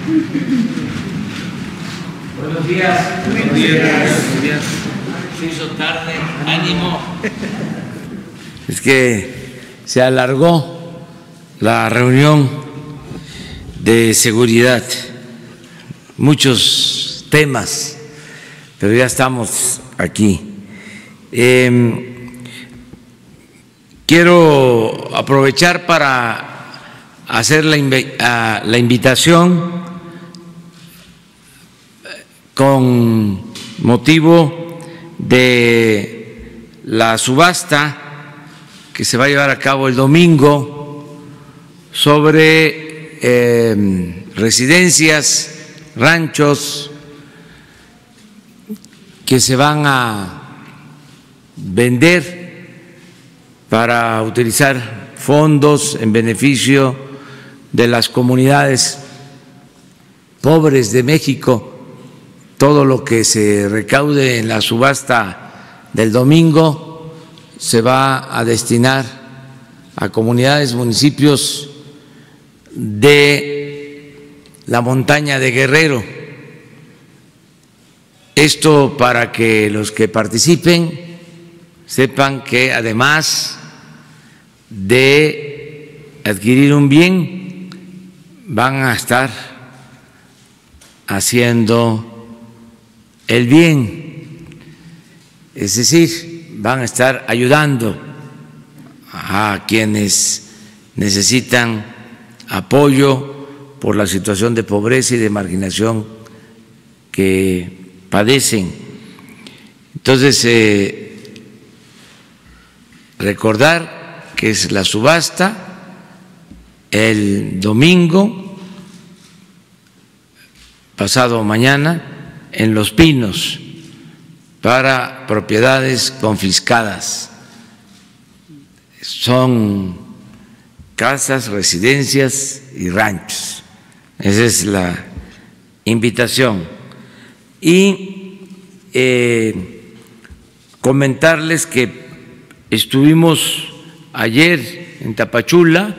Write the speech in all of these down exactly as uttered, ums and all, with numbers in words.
Buenos días. Buenos días. Buenos días. Se hizo tarde. Ánimo. Es que se alargó la reunión de seguridad, muchos temas, pero ya estamos aquí. Eh, quiero aprovechar para hacer la, la invitación con motivo de la subasta que se va a llevar a cabo el domingo sobre eh, residencias, ranchos que se van a vender para utilizar fondos en beneficio de las comunidades pobres de México. Todo lo que se recaude en la subasta del domingo se va a destinar a comunidades, municipios de la montaña de Guerrero. Esto para que los que participen sepan que además de adquirir un bien, van a estar haciendo el bien, es decir, van a estar ayudando a quienes necesitan apoyo por la situación de pobreza y de marginación que padecen. Entonces, eh, recordar que es la subasta el domingo, pasado mañana, en Los Pinos, para propiedades confiscadas. Son casas, residencias y ranchos. Esa es la invitación. Y eh, comentarles que estuvimos ayer en Tapachula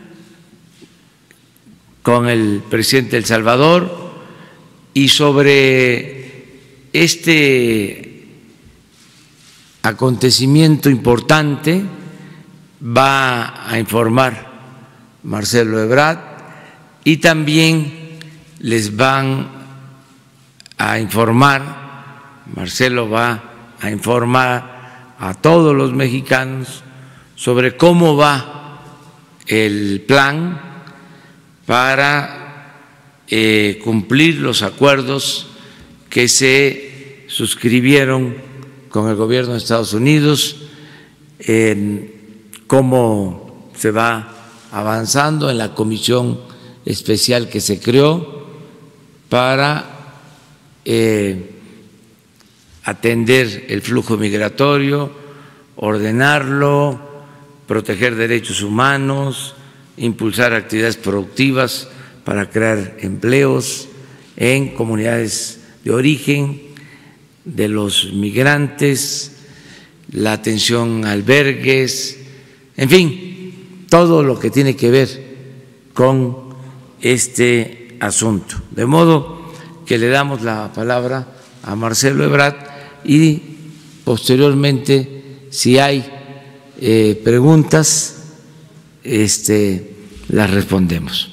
con el presidente de El Salvador, y sobre este acontecimiento importante va a informar Marcelo Ebrard, y también les van a informar, Marcelo va a informar a todos los mexicanos sobre cómo va el plan para Eh, cumplir los acuerdos que se suscribieron con el gobierno de Estados Unidos, en cómo se va avanzando en la comisión especial que se creó para eh, atender el flujo migratorio, ordenarlo, proteger derechos humanos, impulsar actividades productivas para crear empleos en comunidades de origen de los migrantes, la atención a albergues, en fin, todo lo que tiene que ver con este asunto. De modo que le damos la palabra a Marcelo Ebrard y posteriormente, si hay eh, preguntas, este, las respondemos.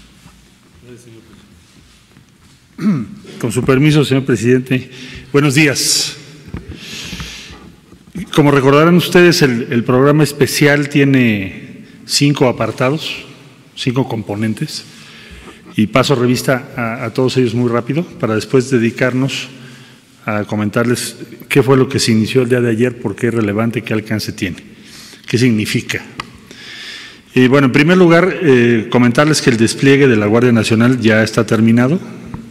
Con su permiso, señor presidente. Buenos días. Como recordarán ustedes, el, el programa especial tiene cinco apartados, cinco componentes, y paso revista a, a todos ellos muy rápido para después dedicarnos a comentarles qué fue lo que se inició el día de ayer, por qué es relevante, qué alcance tiene, qué significa. Y bueno, en primer lugar, eh, comentarles que el despliegue de la Guardia Nacional ya está terminado,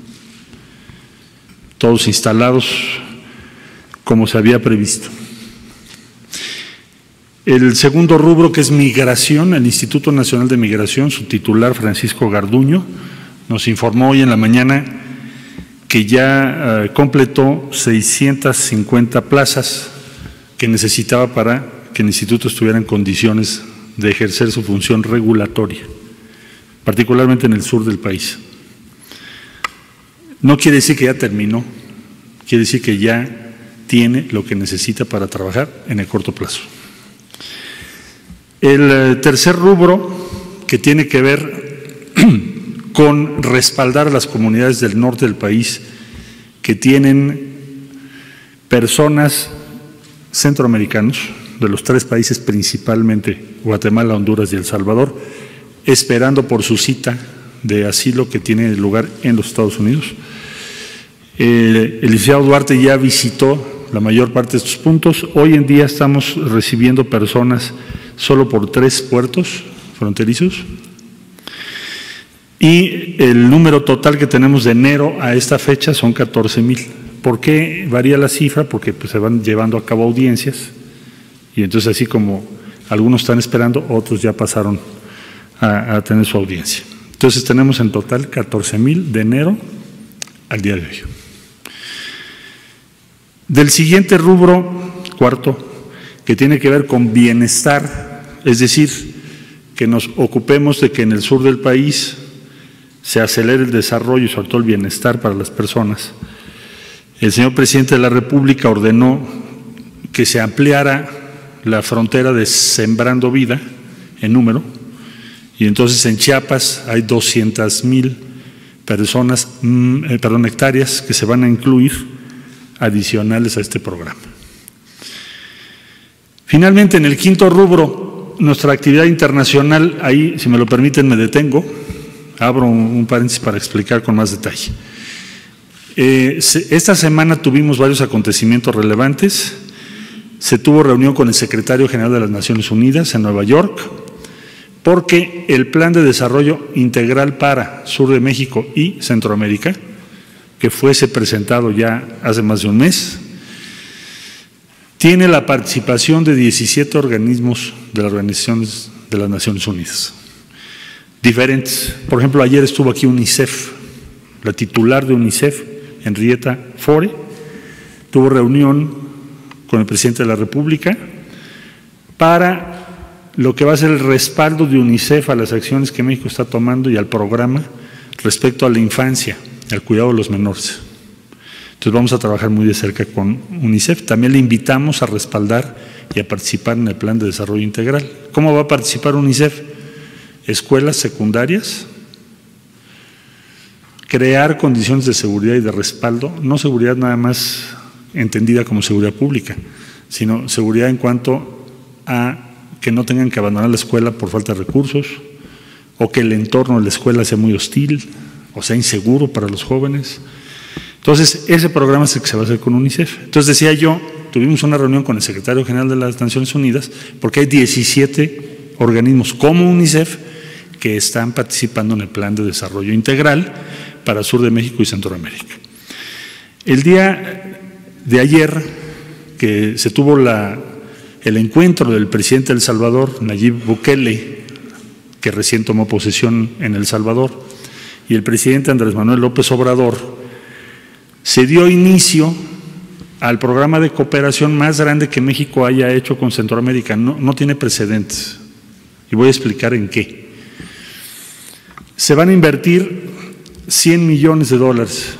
todos instalados como se había previsto. El segundo rubro, que es migración, el Instituto Nacional de Migración, su titular Francisco Garduño, nos informó hoy en la mañana que ya uh, completó seiscientas cincuenta plazas que necesitaba para que el instituto estuviera en condiciones de ejercer su función regulatoria, particularmente en el sur del país. No quiere decir que ya terminó, quiere decir que ya tiene lo que necesita para trabajar en el corto plazo. El tercer rubro, que tiene que ver con respaldar a las comunidades del norte del país que tienen personas centroamericanos, de los tres países principalmente, Guatemala, Honduras y El Salvador, esperando por su cita de asilo que tiene lugar en los Estados Unidos. Eh, el licenciado Duarte ya visitó la mayor parte de estos puntos. Hoy en día estamos recibiendo personas solo por tres puertos fronterizos y el número total que tenemos de enero a esta fecha son catorce mil. ¿Por qué varía la cifra? Porque pues, se van llevando a cabo audiencias y entonces así como algunos están esperando, otros ya pasaron a, a tener su audiencia. Entonces tenemos en total catorce mil de enero al día de hoy. Del siguiente rubro, cuarto, que tiene que ver con bienestar, es decir, que nos ocupemos de que en el sur del país se acelere el desarrollo y sobre todo el bienestar para las personas. El señor presidente de la República ordenó que se ampliara la frontera de Sembrando Vida en número, y entonces en Chiapas hay doscientas mil personas, eh, perdón, hectáreas que se van a incluir adicionales a este programa. Finalmente, en el quinto rubro, nuestra actividad internacional, ahí, si me lo permiten, me detengo, abro un, un paréntesis para explicar con más detalle. Eh, se, esta semana tuvimos varios acontecimientos relevantes. Se tuvo reunión con el secretario general de las Naciones Unidas en Nueva York, porque el Plan de Desarrollo Integral para Sur de México y Centroamérica, que fuese presentado ya hace más de un mes, tiene la participación de diecisiete organismos de las organizaciones de las Naciones Unidas, diferentes. Por ejemplo, ayer estuvo aquí UNICEF, la titular de UNICEF, Henrietta Fore, tuvo reunión con el presidente de la República para lo que va a ser el respaldo de UNICEF a las acciones que México está tomando y al programa respecto a la infancia, al cuidado de los menores. Entonces vamos a trabajar muy de cerca con UNICEF. También le invitamos a respaldar y a participar en el Plan de Desarrollo Integral. ¿Cómo va a participar UNICEF? Escuelas secundarias, crear condiciones de seguridad y de respaldo, no seguridad nada más entendida como seguridad pública, sino seguridad en cuanto a que no tengan que abandonar la escuela por falta de recursos, o que el entorno de la escuela sea muy hostil, o sea inseguro para los jóvenes. Entonces, ese programa es el que se va a hacer con UNICEF. Entonces, decía yo, tuvimos una reunión con el secretario general de las Naciones Unidas, porque hay diecisiete organismos como UNICEF que están participando en el Plan de Desarrollo Integral para Sur de México y Centroamérica. El día de ayer, que se tuvo la, el encuentro del presidente de El Salvador, Nayib Bukele, que recién tomó posesión en El Salvador, y el presidente Andrés Manuel López Obrador, se dio inicio al programa de cooperación más grande que México haya hecho con Centroamérica. No, no tiene precedentes, y voy a explicar en qué. Se van a invertir cien millones de dólares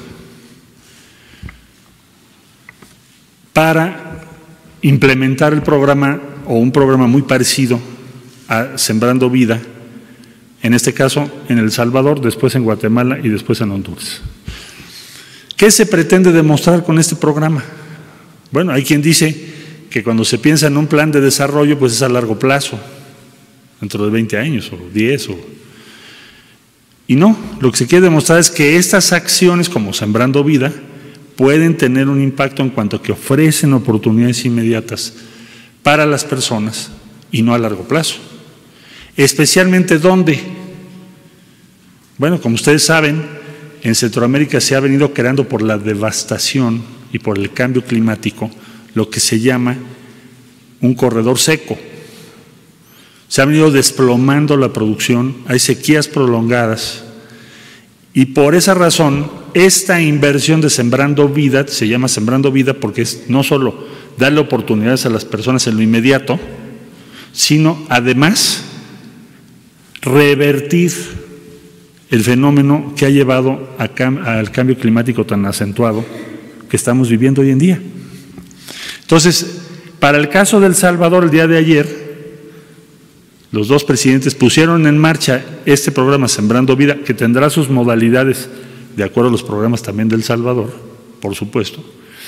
para implementar el programa o un programa muy parecido a Sembrando Vida, en este caso en El Salvador, después en Guatemala y después en Honduras. ¿Qué se pretende demostrar con este programa? Bueno, hay quien dice que cuando se piensa en un plan de desarrollo, pues es a largo plazo, dentro de veinte años o diez o… Y no, lo que se quiere demostrar es que estas acciones como Sembrando Vida pueden tener un impacto en cuanto a que ofrecen oportunidades inmediatas para las personas y no a largo plazo. Especialmente ¿dónde? Bueno, como ustedes saben, en Centroamérica se ha venido creando por la devastación y por el cambio climático lo que se llama un corredor seco. Se ha venido desplomando la producción, hay sequías prolongadas y por esa razón esta inversión de Sembrando Vida, se llama Sembrando Vida porque es no solo darle oportunidades a las personas en lo inmediato, sino además revertir el fenómeno que ha llevado a cam- al cambio climático tan acentuado que estamos viviendo hoy en día. Entonces, para el caso de El Salvador, el día de ayer, los dos presidentes pusieron en marcha este programa Sembrando Vida, que tendrá sus modalidades de acuerdo a los programas también de El Salvador, por supuesto.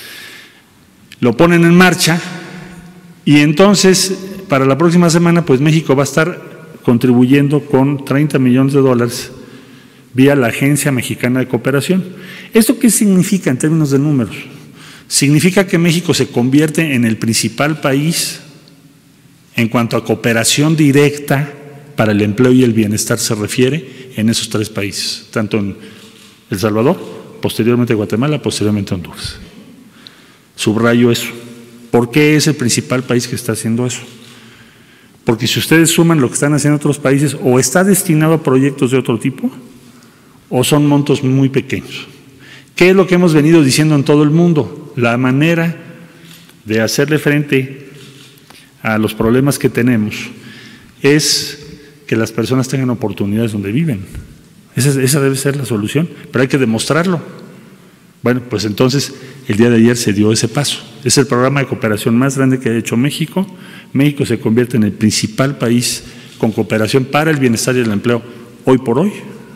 Lo ponen en marcha y entonces, para la próxima semana, pues México va a estar contribuyendo con treinta millones de dólares vía la Agencia Mexicana de Cooperación. ¿Esto qué significa en términos de números? Significa que México se convierte en el principal país en cuanto a cooperación directa para el empleo y el bienestar se refiere en esos tres países, tanto en El Salvador, posteriormente Guatemala, posteriormente Honduras. Subrayo eso. ¿Por qué es el principal país que está haciendo eso? Porque si ustedes suman lo que están haciendo otros países, o está destinado a proyectos de otro tipo, o son montos muy pequeños. ¿Qué es lo que hemos venido diciendo en todo el mundo? La manera de hacerle frente a los problemas que tenemos es que las personas tengan oportunidades donde viven. Esa, esa debe ser la solución, pero hay que demostrarlo. Bueno, pues entonces el día de ayer se dio ese paso. Es el programa de cooperación más grande que ha hecho México. México se convierte en el principal país con cooperación para el bienestar y el empleo hoy por hoy.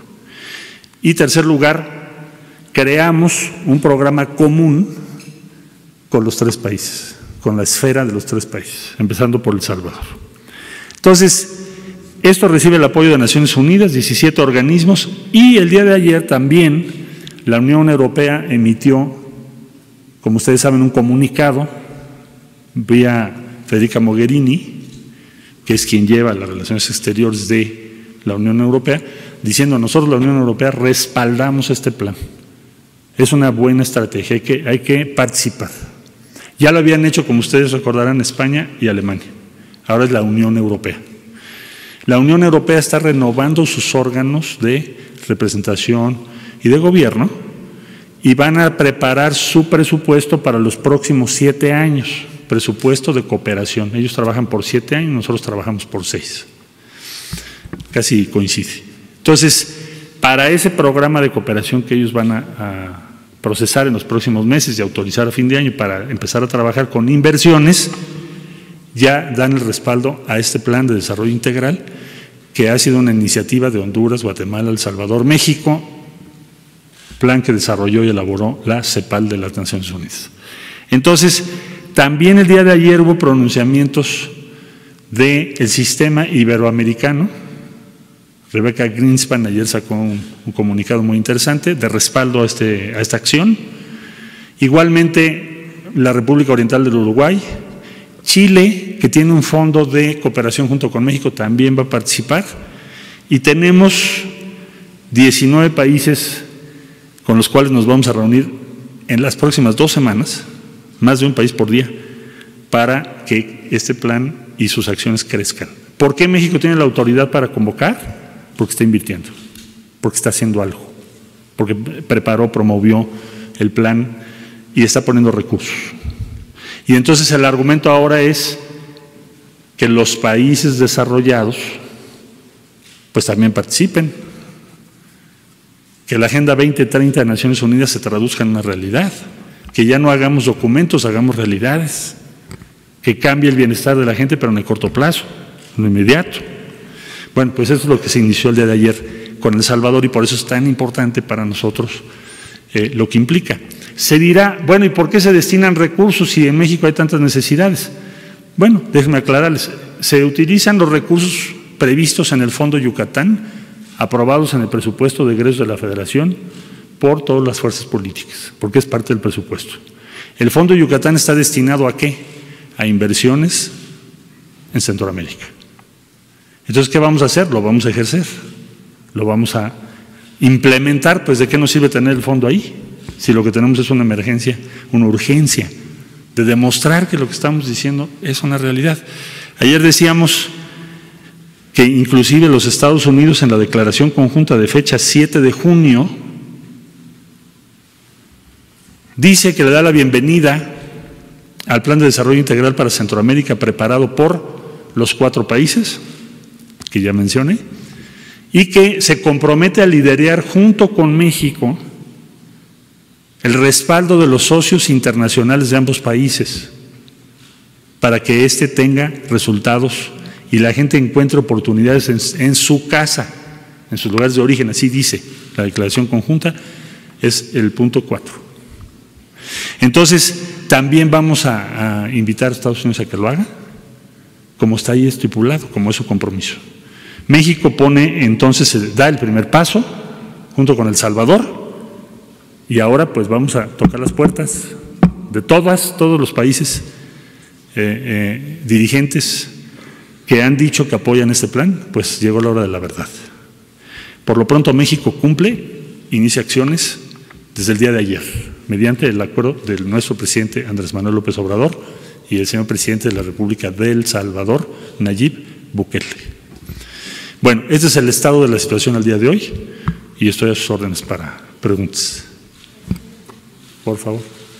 Y tercer lugar, creamos un programa común con los tres países, con la esfera de los tres países, empezando por El Salvador. Entonces, esto recibe el apoyo de Naciones Unidas, diecisiete organismos, y el día de ayer también la Unión Europea emitió, como ustedes saben, un comunicado vía Federica Mogherini, que es quien lleva las relaciones exteriores de la Unión Europea, diciendo: nosotros, la Unión Europea, respaldamos este plan. Es una buena estrategia, hay que, hay que participar. Ya lo habían hecho, como ustedes recordarán, España y Alemania. Ahora es la Unión Europea. La Unión Europea está renovando sus órganos de representación y de gobierno y van a preparar su presupuesto para los próximos siete años, presupuesto de cooperación. Ellos trabajan por siete años, nosotros trabajamos por seis. Casi coincide. Entonces, para ese programa de cooperación que ellos van a, a procesar en los próximos meses y autorizar a fin de año para empezar a trabajar con inversiones, ya dan el respaldo a este plan de desarrollo integral, que ha sido una iniciativa de Honduras, Guatemala, El Salvador, México, plan que desarrolló y elaboró la CEPAL de las Naciones Unidas. Entonces, también el día de ayer hubo pronunciamientos del sistema iberoamericano. Rebeca Greenspan ayer sacó un, un comunicado muy interesante de respaldo a, este, a esta acción. Igualmente, la República Oriental del Uruguay, Chile, que tiene un fondo de cooperación junto con México, también va a participar. Y tenemos diecinueve países con los cuales nos vamos a reunir en las próximas dos semanas, más de un país por día, para que este plan y sus acciones crezcan. ¿Por qué México tiene la autoridad para convocar? Porque está invirtiendo, porque está haciendo algo, porque preparó, promovió el plan y está poniendo recursos. Y entonces el argumento ahora es que los países desarrollados pues también participen, que la Agenda veinte treinta de Naciones Unidas se traduzca en una realidad, que ya no hagamos documentos, hagamos realidades, que cambie el bienestar de la gente, pero en el corto plazo, en lo inmediato. Bueno, pues eso es lo que se inició el día de ayer con El Salvador y por eso es tan importante para nosotros eh, lo que implica. Se dirá, bueno, ¿y por qué se destinan recursos si en México hay tantas necesidades? Bueno, déjenme aclararles, se utilizan los recursos previstos en el Fondo Yucatán, aprobados en el presupuesto de egresos de la Federación por todas las fuerzas políticas, porque es parte del presupuesto. El Fondo Yucatán está destinado ¿a qué? A inversiones en Centroamérica. Entonces, ¿qué vamos a hacer? Lo vamos a ejercer, lo vamos a implementar. Pues, ¿de qué nos sirve tener el fondo ahí? Si lo que tenemos es una emergencia, una urgencia de demostrar que lo que estamos diciendo es una realidad. Ayer decíamos que inclusive los Estados Unidos en la declaración conjunta de fecha siete de junio dice que le da la bienvenida al Plan de Desarrollo Integral para Centroamérica preparado por los cuatro países que ya mencioné, y que se compromete a liderar junto con México el respaldo de los socios internacionales de ambos países para que éste tenga resultados y la gente encuentre oportunidades en, en su casa, en sus lugares de origen, así dice la declaración conjunta, es el punto cuatro. Entonces, también vamos a, a invitar a Estados Unidos a que lo haga, como está ahí estipulado, como es su compromiso. México pone, entonces, da el primer paso, junto con El Salvador, y ahora pues vamos a tocar las puertas de todas, todos los países eh, eh, dirigentes que han dicho que apoyan este plan, pues llegó la hora de la verdad. Por lo pronto México cumple, inicia acciones desde el día de ayer, mediante el acuerdo de nuestro presidente Andrés Manuel López Obrador y el señor presidente de la República de El Salvador, Nayib Bukele. Bueno, este es el estado de la situación al día de hoy y estoy a sus órdenes para preguntas. Por favor.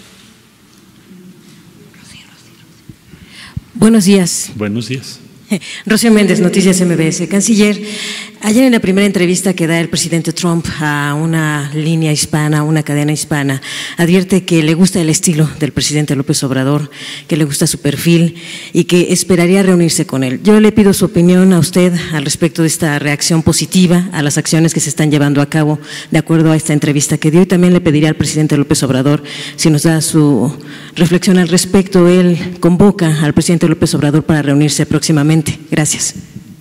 Buenos días. Buenos días. Rocío Méndez, Noticias M B S. Canciller, ayer en la primera entrevista que da el presidente Trump a una línea hispana, a una cadena hispana, advierte que le gusta el estilo del presidente López Obrador, que le gusta su perfil y que esperaría reunirse con él. Yo le pido su opinión a usted al respecto de esta reacción positiva a las acciones que se están llevando a cabo de acuerdo a esta entrevista que dio, y también le pediría al presidente López Obrador si nos da su reflexión al respecto. Él convoca al presidente López Obrador para reunirse próximamente. Gracias.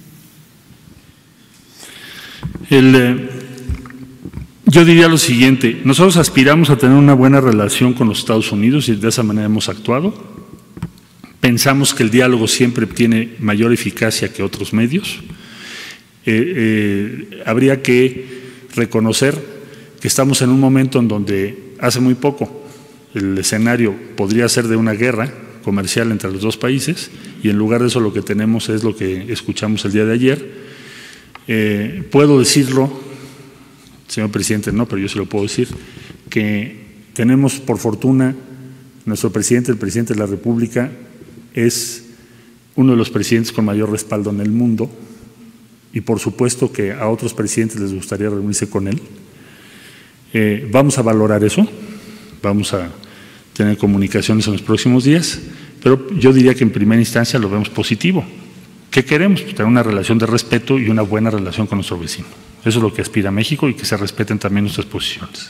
El, eh, yo diría lo siguiente, nosotros aspiramos a tener una buena relación con los Estados Unidos y de esa manera hemos actuado. Pensamos que el diálogo siempre tiene mayor eficacia que otros medios. Eh, eh, habría que reconocer que estamos en un momento en donde hace muy poco el escenario podría ser de una guerra comercial entre los dos países y en lugar de eso lo que tenemos es lo que escuchamos el día de ayer. Eh, puedo decirlo, señor presidente, no, pero yo se lo puedo decir, que tenemos por fortuna, nuestro presidente, el presidente de la República, es uno de los presidentes con mayor respaldo en el mundo y por supuesto que a otros presidentes les gustaría reunirse con él. Eh, vamos a valorar eso, vamos a tener comunicaciones en los próximos días, pero yo diría que en primera instancia lo vemos positivo. ¿Qué queremos? Pues tener una relación de respeto y una buena relación con nuestro vecino. Eso es lo que aspira México y que se respeten también nuestras posiciones.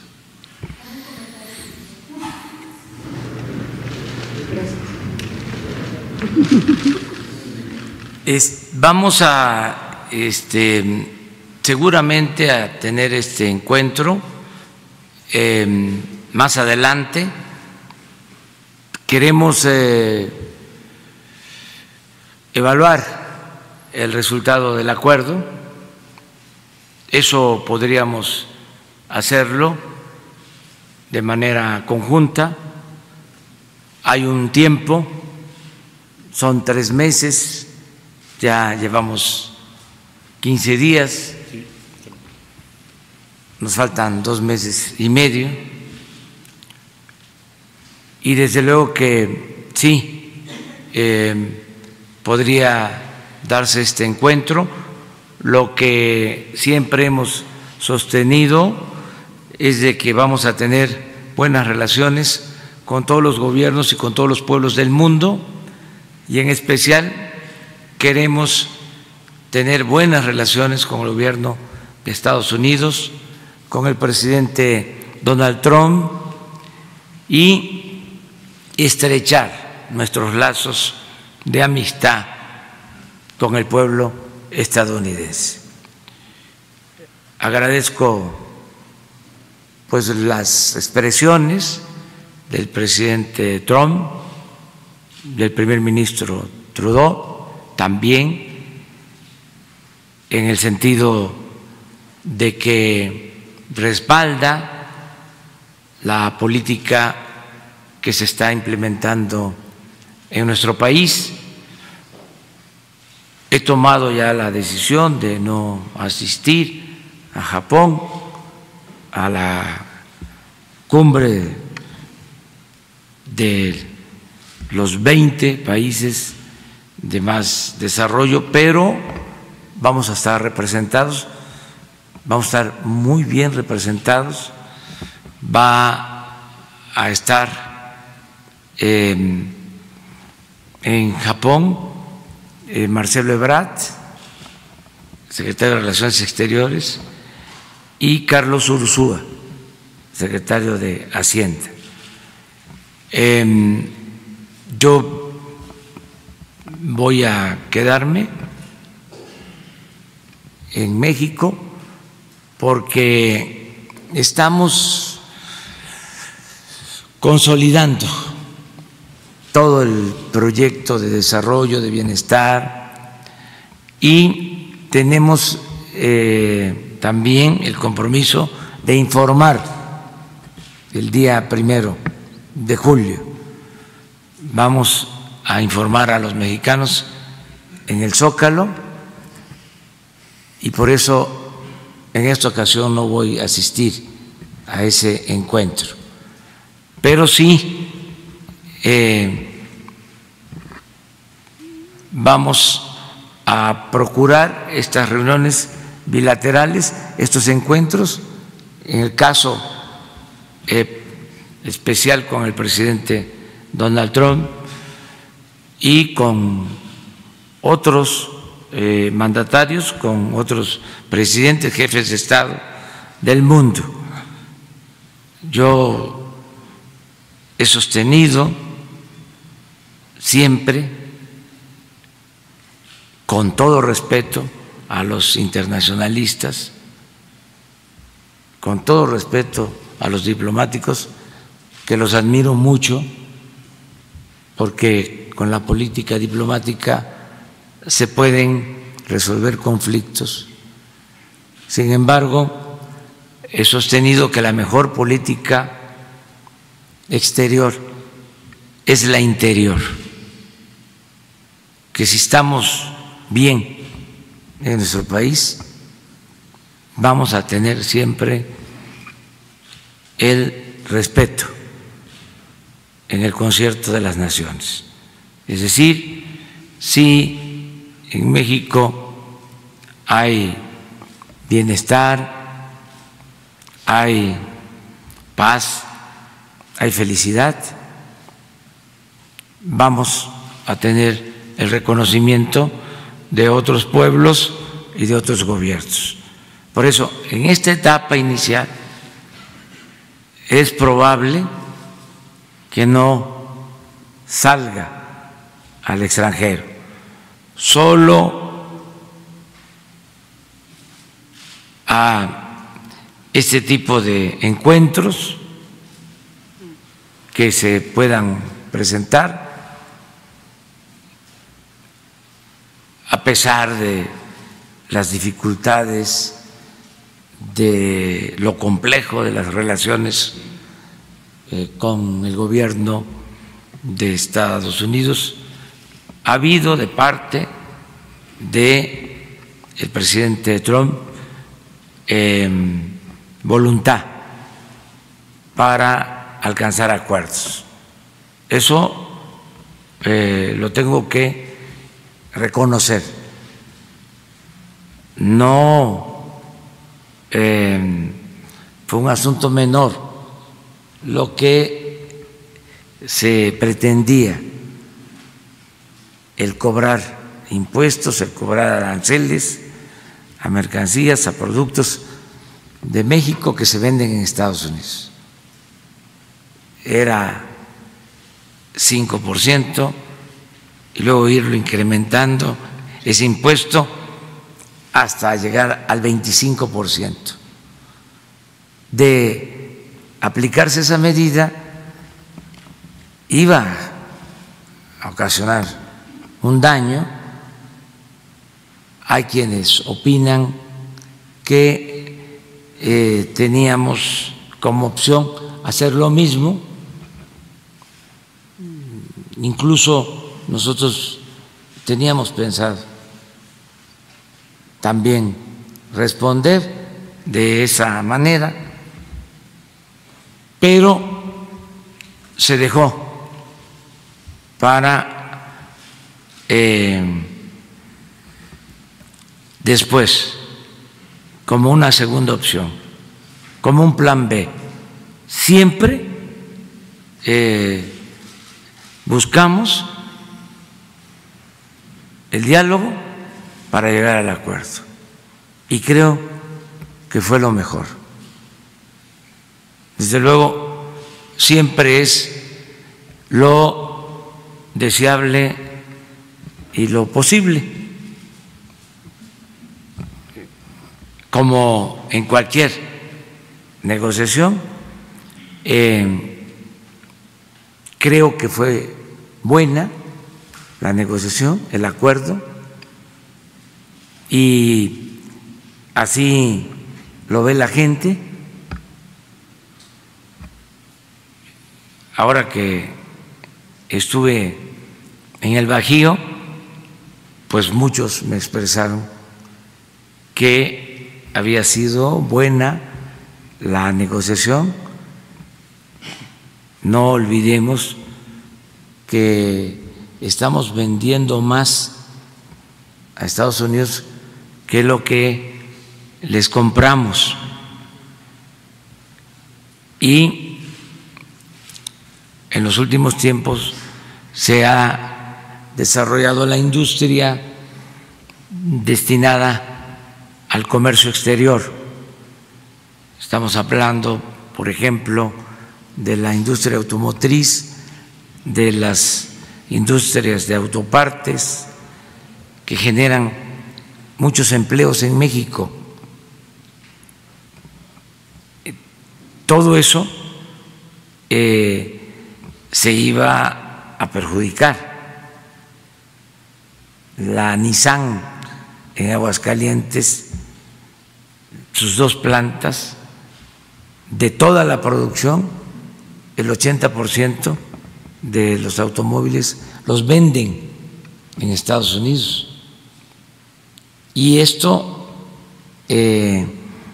Es, vamos a, este, seguramente a tener este encuentro eh, más adelante. Queremos eh, evaluar el resultado del acuerdo, eso podríamos hacerlo de manera conjunta. Hay un tiempo, son tres meses, ya llevamos quince días, nos faltan dos meses y medio. Y desde luego que sí, eh, podría darse este encuentro. Lo que siempre hemos sostenido es de que vamos a tener buenas relaciones con todos los gobiernos y con todos los pueblos del mundo y en especial queremos tener buenas relaciones con el gobierno de Estados Unidos, con el presidente Donald Trump y estrechar nuestros lazos de amistad con el pueblo estadounidense. Agradezco pues las expresiones del presidente Trump, del primer ministro Trudeau, también en el sentido de que respalda la política que se está implementando en nuestro país. He tomado ya la decisión de no asistir a Japón, a la cumbre de los veinte países de más desarrollo, pero vamos a estar representados vamos a estar muy bien representados. Va a estar eh, en Japón eh, Marcelo Ebrard, secretario de Relaciones Exteriores, y Carlos Ursúa, secretario de Hacienda. Eh, yo voy a quedarme en México porque estamos consolidando todo el proyecto de desarrollo, de bienestar, y tenemos eh, también el compromiso de informar el día primero de julio. Vamos a informar a los mexicanos en el Zócalo, y por eso en esta ocasión no voy a asistir a ese encuentro, pero sí eh, vamos a procurar estas reuniones bilaterales, estos encuentros, en el caso eh, especial con el presidente Donald Trump y con otros eh, mandatarios, con otros presidentes, jefes de Estado del mundo. Yo he sostenido siempre, con todo respeto a los internacionalistas, con todo respeto a los diplomáticos, que los admiro mucho, porque con la política diplomática se pueden resolver conflictos. Sin embargo, he sostenido que la mejor política exterior es la interior, que si estamos bien en nuestro país, vamos a tener siempre el respeto en el concierto de las naciones. Es decir, si en México hay bienestar, hay paz, hay felicidad, vamos a tener el reconocimiento de otros pueblos y de otros gobiernos. Por eso, en esta etapa inicial es probable que no salga al extranjero, solo a este tipo de encuentros que se puedan presentar, a pesar de las dificultades, de lo complejo de las relaciones eh, con el gobierno de Estados Unidos. Ha habido de parte de el presidente Trump eh, voluntad para alcanzar acuerdos. Eso eh, lo tengo que reconocer. No eh, fue un asunto menor lo que se pretendía, el cobrar impuestos, el cobrar aranceles a mercancías, a productos de México que se venden en Estados Unidos. Era cinco por ciento y luego irlo incrementando ese impuesto hasta llegar al veinticinco por ciento. De aplicarse esa medida, iba a ocasionar un daño. Hay quienes opinan que eh, teníamos como opción hacer lo mismo. Incluso nosotros teníamos pensado también responder de esa manera, pero se dejó para eh, después, como una segunda opción, como un plan B. Siempre eh, buscamos el diálogo para llegar al acuerdo y creo que fue lo mejor. Desde luego, siempre es lo deseable y lo posible, como en cualquier negociación. Eh, creo que fue buena la negociación, el acuerdo, y así lo ve la gente. Ahora que estuve en el Bajío, pues muchos me expresaron que había sido buena la negociación. No olvidemos que estamos vendiendo más a Estados Unidos que lo que les compramos, y en los últimos tiempos se ha desarrollado la industria destinada al comercio exterior. Estamos hablando, por ejemplo, de la industria automotriz, de las industrias de autopartes, que generan muchos empleos en México. Todo eso eh, se iba a perjudicar. La Nissan en Aguascalientes, sus dos plantas, de toda la producción, el ochenta por ciento de los automóviles los venden en Estados Unidos. Y esto eh,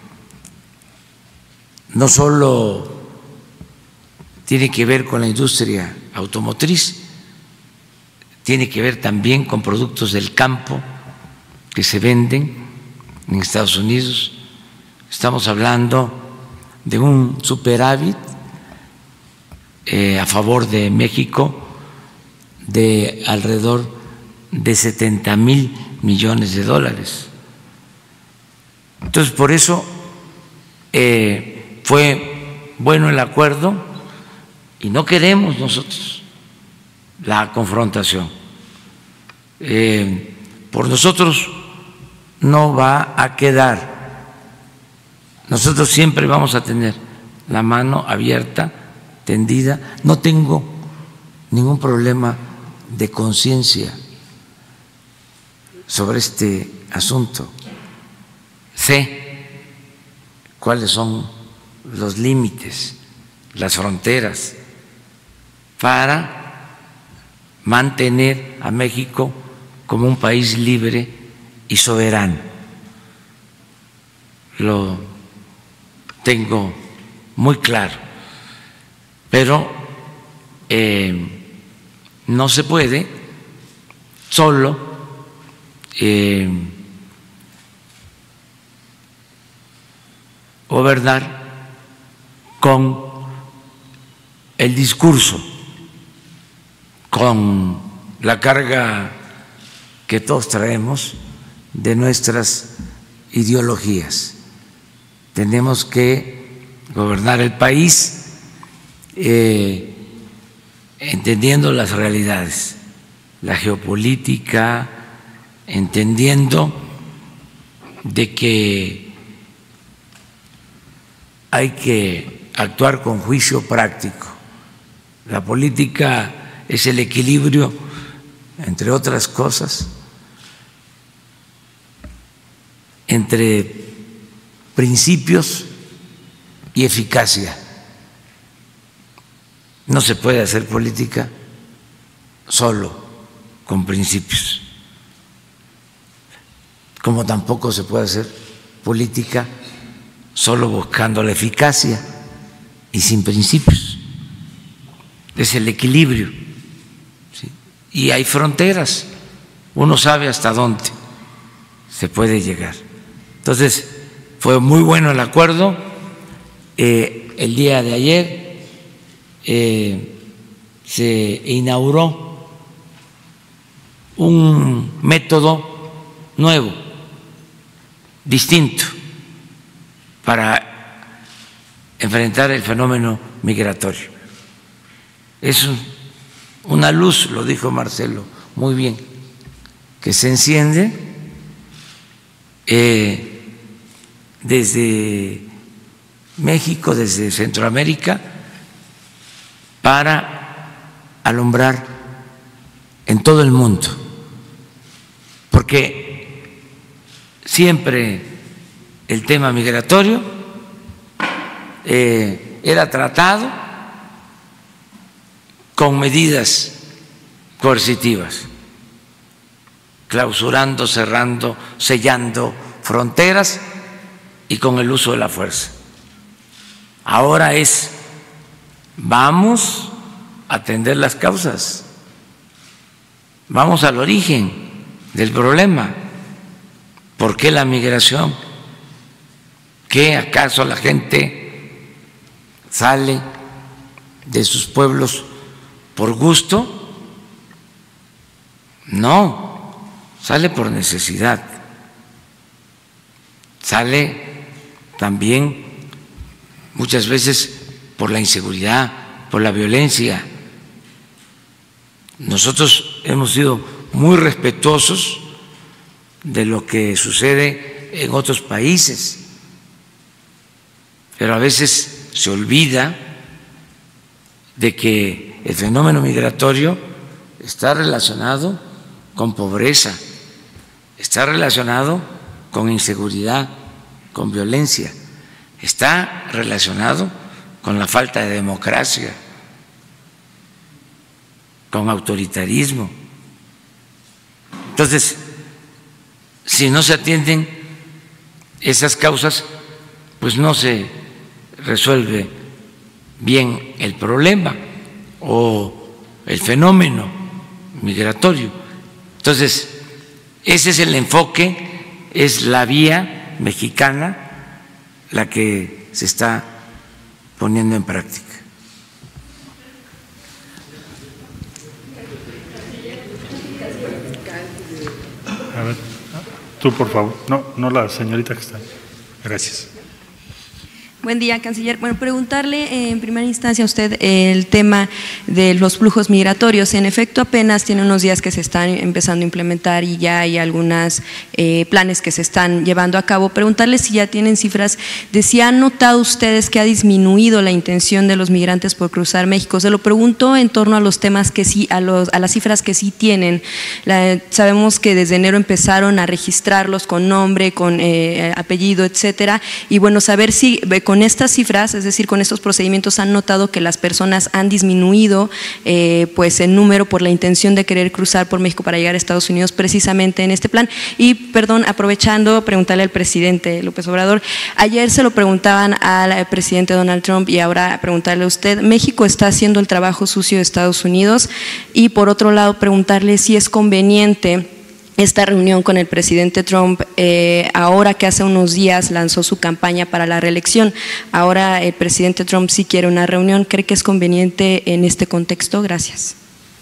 no solo tiene que ver con la industria automotriz, tiene que ver también con productos del campo que se venden en Estados Unidos. Estamos hablando de un superávit eh, a favor de México de alrededor de setenta mil millones de dólares. Entonces, por eso eh, fue bueno el acuerdo y no queremos nosotros la confrontación. Eh, por nosotros no va a quedar. Nosotros siempre vamos a tener la mano abierta, tendida. No tengo ningún problema de conciencia sobre este asunto. Sé cuáles son los límites, las fronteras, para mantener a México como un país libre y soberano. Lo tengo muy claro, pero eh, no se puede solo eh, gobernar con el discurso, con la carga que todos traemos de nuestras ideologías. Tenemos que gobernar el país eh, entendiendo las realidades, la geopolítica, entendiendo de que hay que actuar con juicio práctico. La política es el equilibrio, entre otras cosas, entre principios y eficacia. No se puede hacer política solo con principios, como tampoco se puede hacer política solo buscando la eficacia y sin principios. Es el equilibrio, ¿sí? Y hay fronteras, uno sabe hasta dónde se puede llegar. Entonces, fue muy bueno el acuerdo. Eh, el día de ayer eh, se inauguró un método nuevo, distinto, para enfrentar el fenómeno migratorio. Es una luz, lo dijo Marcelo muy bien, que se enciende eh, desde México, desde Centroamérica, para alumbrar en todo el mundo, porque siempre el tema migratorio eh, era tratado con medidas coercitivas, clausurando, cerrando, sellando fronteras y con el uso de la fuerza. Ahora es, vamos a atender las causas, vamos al origen del problema. ¿Por qué la migración? ¿Qué acaso la gente sale de sus pueblos por gusto? No, sale por necesidad, sale también muchas veces por la inseguridad, por la violencia. Nosotros hemos sido muy respetuosos de lo que sucede en otros países, pero a veces se olvida de que el fenómeno migratorio está relacionado con pobreza, está relacionado con inseguridad, con violencia, está relacionado con la falta de democracia, con autoritarismo. Entonces, si no se atienden esas causas, pues no se resuelve bien el problema o el fenómeno migratorio. Entonces, ese es el enfoque, es la vía mexicana la que se está poniendo en práctica. A ver, tú por favor. No, no la señorita que está ahí. Gracias. Buen día, canciller. Bueno, preguntarle eh, en primera instancia a usted eh, el tema de los flujos migratorios. En efecto, apenas tiene unos días que se están empezando a implementar y ya hay algunos eh, planes que se están llevando a cabo. Preguntarle si ya tienen cifras de si han notado ustedes que ha disminuido la intención de los migrantes por cruzar México. Se lo pregunto en torno a los temas que sí, a, los, a las cifras que sí tienen. La, sabemos que desde enero empezaron a registrarlos con nombre, con eh, apellido, etcétera. Y bueno, saber si con estas cifras, es decir, con estos procedimientos, han notado que las personas han disminuido eh, pues en número por la intención de querer cruzar por México para llegar a Estados Unidos precisamente en este plan. Y, perdón, aprovechando, preguntarle al presidente López Obrador, ayer se lo preguntaban al presidente Donald Trump y ahora preguntarle a usted, México está haciendo el trabajo sucio de Estados Unidos y por otro lado preguntarle si es conveniente esta reunión con el presidente Trump, eh, ahora que hace unos días lanzó su campaña para la reelección. Ahora el presidente Trump sí quiere una reunión. ¿Cree que es conveniente en este contexto? Gracias.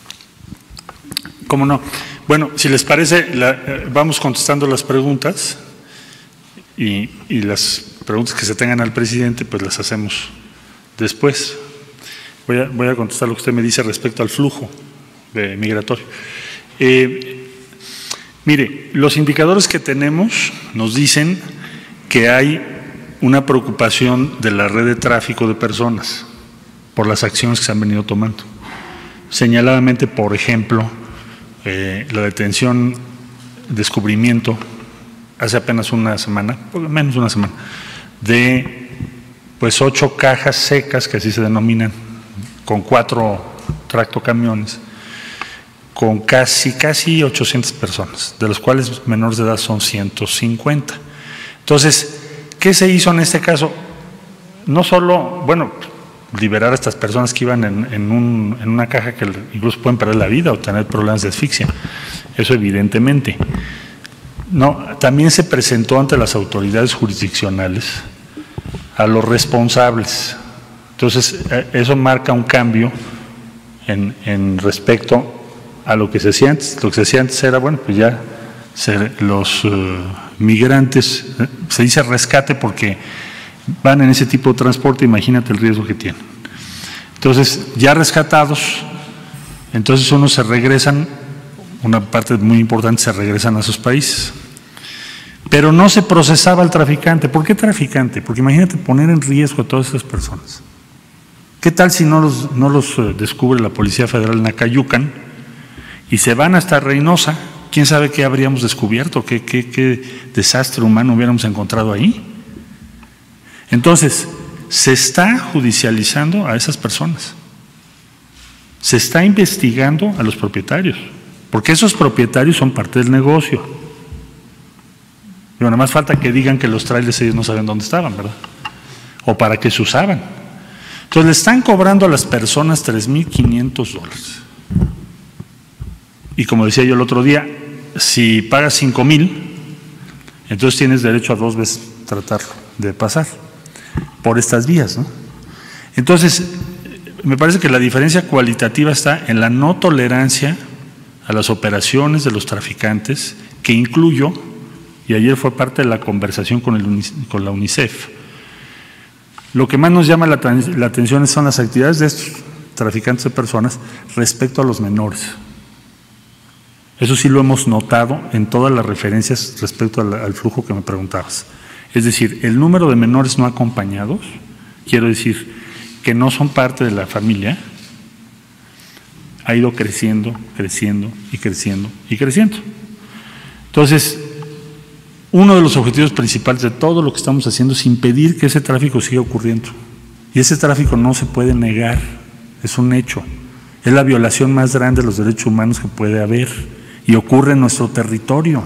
¿Cómo no? Bueno, si les parece, la, eh, vamos contestando las preguntas y, y las preguntas que se tengan al presidente, pues las hacemos después. Voy a, voy a contestar lo que usted me dice respecto al flujo de migratorio. Eh, Mire, los indicadores que tenemos nos dicen que hay una preocupación de la red de tráfico de personas por las acciones que se han venido tomando. Señaladamente, por ejemplo, eh, la detención, descubrimiento, hace apenas una semana, por menos una semana, de pues ocho cajas secas, que así se denominan, con cuatro tractocamiones, con casi, casi ochocientas personas, de las cuales menores de edad son ciento cincuenta. Entonces, ¿qué se hizo en este caso? No solo, bueno, liberar a estas personas que iban en, en, un, en una caja que incluso pueden perder la vida o tener problemas de asfixia, eso evidentemente. No, también se presentó ante las autoridades jurisdiccionales a los responsables. Entonces, eso marca un cambio en, en respecto a lo que se hacía antes. Lo que se hacía antes era, bueno, pues ya se, los uh, migrantes, eh, se dice rescate porque van en ese tipo de transporte, imagínate el riesgo que tienen. Entonces, ya rescatados, entonces unos se regresan, una parte muy importante se regresan a sus países. Pero no se procesaba al traficante. ¿Por qué traficante? Porque imagínate poner en riesgo a todas esas personas. ¿Qué tal si no los, no los descubre la Policía Federal en Acayucan y se van hasta Reynosa? ¿Quién sabe qué habríamos descubierto? ¿Qué, qué, qué desastre humano hubiéramos encontrado ahí? Entonces, se está judicializando a esas personas. Se está investigando a los propietarios, porque esos propietarios son parte del negocio. Y nada más falta que digan que los trailers ellos no saben dónde estaban, ¿verdad? O para qué se usaban. Entonces le están cobrando a las personas tres mil quinientos dólares. Y como decía yo el otro día, si pagas cinco mil, entonces tienes derecho a dos veces tratar de pasar por estas vías, ¿no? Entonces, me parece que la diferencia cualitativa está en la no tolerancia a las operaciones de los traficantes, que incluyo, y ayer fue parte de la conversación con, el, con la UNICEF, lo que más nos llama la, la atención son las actividades de estos traficantes de personas respecto a los menores. Eso sí lo hemos notado en todas las referencias respecto al, al flujo que me preguntabas. Es decir, el número de menores no acompañados, quiero decir, que no son parte de la familia, ha ido creciendo, creciendo y creciendo y creciendo. Entonces, uno de los objetivos principales de todo lo que estamos haciendo es impedir que ese tráfico siga ocurriendo. Y ese tráfico no se puede negar, es un hecho. Es la violación más grande de los derechos humanos que puede haber y ocurre en nuestro territorio.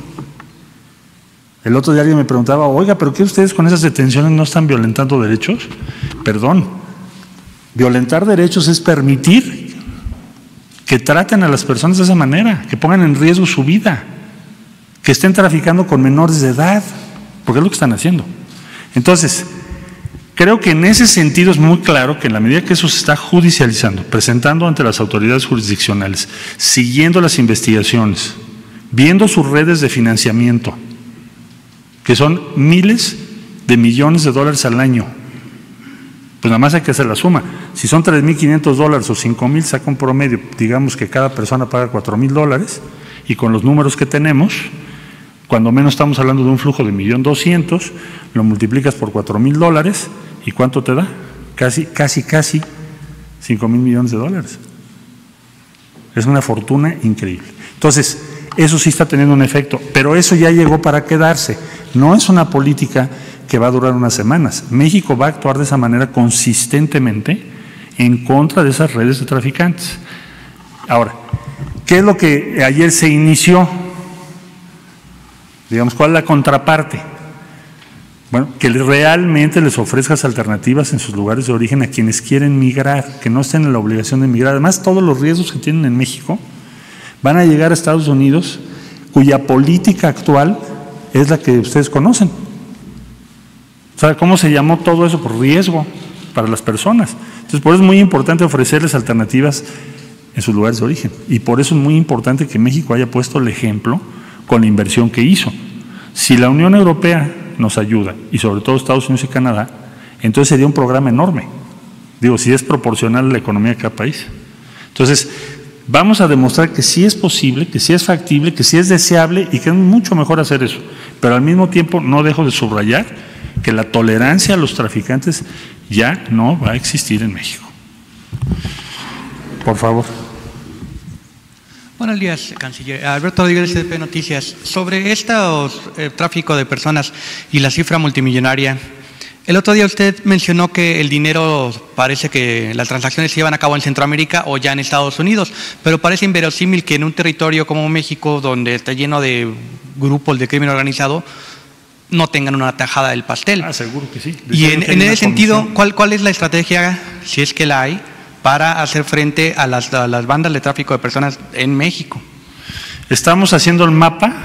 El otro día alguien me preguntaba, oiga, ¿pero qué ustedes con esas detenciones no están violentando derechos? Perdón, violentar derechos es permitir que traten a las personas de esa manera, que pongan en riesgo su vida, que estén traficando con menores de edad, porque es lo que están haciendo. Entonces, creo que en ese sentido es muy claro que en la medida que eso se está judicializando, presentando ante las autoridades jurisdiccionales, siguiendo las investigaciones, viendo sus redes de financiamiento, que son miles de millones de dólares al año, pues nada más hay que hacer la suma. Si son tres mil quinientos dólares o cinco mil, saca un promedio, digamos que cada persona paga cuatro mil dólares, y con los números que tenemos, cuando menos estamos hablando de un flujo de un millón doscientos, lo multiplicas por cuatro mil dólares, ¿y cuánto te da? Casi, casi, casi cinco mil millones de dólares. Es una fortuna increíble. Entonces, eso sí está teniendo un efecto, pero eso ya llegó para quedarse. No es una política que va a durar unas semanas. México va a actuar de esa manera consistentemente en contra de esas redes de traficantes. Ahora, ¿qué es lo que ayer se inició? Digamos, ¿cuál es la contraparte? Bueno, que realmente les ofrezcas alternativas en sus lugares de origen a quienes quieren migrar, que no estén en la obligación de migrar. Además, todos los riesgos que tienen en México van a llegar a Estados Unidos, cuya política actual es la que ustedes conocen. ¿Sabe cómo se llamó todo eso? Por riesgo para las personas. Entonces, por eso es muy importante ofrecerles alternativas en sus lugares de origen. Y por eso es muy importante que México haya puesto el ejemplo con la inversión que hizo. Si la Unión Europea nos ayuda, y sobre todo Estados Unidos y Canadá, entonces sería un programa enorme. Digo, si es proporcional a la economía de cada país. Entonces, vamos a demostrar que sí es posible, que sí es factible, que sí es deseable y que es mucho mejor hacer eso. Pero al mismo tiempo no dejo de subrayar que la tolerancia a los traficantes ya no va a existir en México. Por favor. Buenos días, canciller. Alberto Rodríguez, C D P Noticias. Sobre este eh, tráfico de personas y la cifra multimillonaria, el otro día usted mencionó que el dinero, parece que las transacciones se llevan a cabo en Centroamérica o ya en Estados Unidos, pero parece inverosímil que en un territorio como México, donde está lleno de grupos de crimen organizado, no tengan una tajada del pastel. Ah, seguro que sí. Y en, en ese sentido, ¿cuál, ¿cuál es la estrategia, si es que la hay, para hacer frente a las, a las bandas de tráfico de personas en México? Estamos haciendo el mapa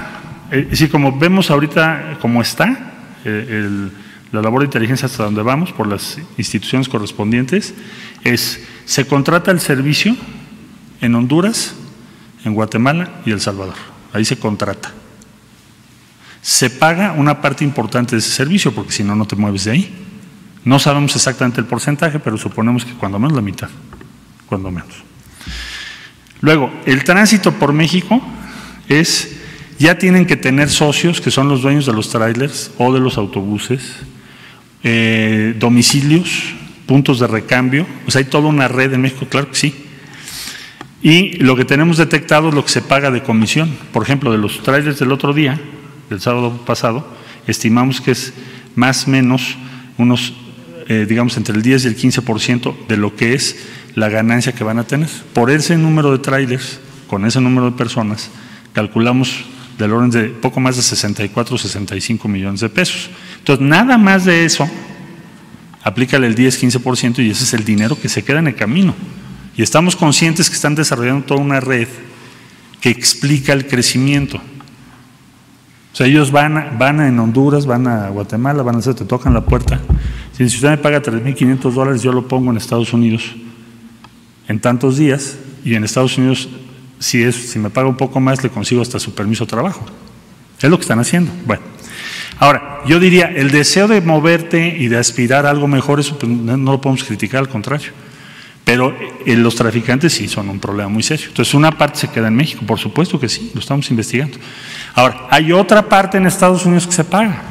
Es decir, como vemos ahorita cómo está eh, el, la labor de inteligencia hasta donde vamos por las instituciones correspondientes, es se contrata el servicio en Honduras, en Guatemala y El Salvador. Ahí se contrata. Se paga una parte importante de ese servicio, porque si no, no te mueves de ahí. No sabemos exactamente el porcentaje, pero suponemos que cuando menos la mitad, cuando menos. Luego, el tránsito por México es, ya tienen que tener socios, que son los dueños de los trailers o de los autobuses, eh, domicilios, puntos de recambio, o sea, hay toda una red en México, claro que sí. Y lo que tenemos detectado es lo que se paga de comisión. Por ejemplo, de los trailers del otro día, del sábado pasado, estimamos que es más o menos unos, eh, digamos, entre el diez y el quince por ciento de lo que es la ganancia que van a tener. Por ese número de trailers, con ese número de personas, calculamos del orden de poco más de sesenta y cuatro, sesenta y cinco millones de pesos. Entonces, nada más de eso, aplícale el diez, quince por ciento y ese es el dinero que se queda en el camino. Y estamos conscientes que están desarrollando toda una red que explica el crecimiento. O sea, ellos van, van en Honduras, van a Guatemala, van a hacer, te tocan la puerta. Si usted me paga tres mil quinientos dólares, yo lo pongo en Estados Unidos en tantos días, y en Estados Unidos, si, es, si me paga un poco más, le consigo hasta su permiso de trabajo. Es lo que están haciendo. Bueno, ahora, yo diría, el deseo de moverte y de aspirar a algo mejor, eso pues, no, no lo podemos criticar, al contrario. Pero eh, los traficantes sí son un problema muy serio. Entonces, una parte se queda en México, por supuesto que sí, lo estamos investigando. Ahora, hay otra parte en Estados Unidos que se paga.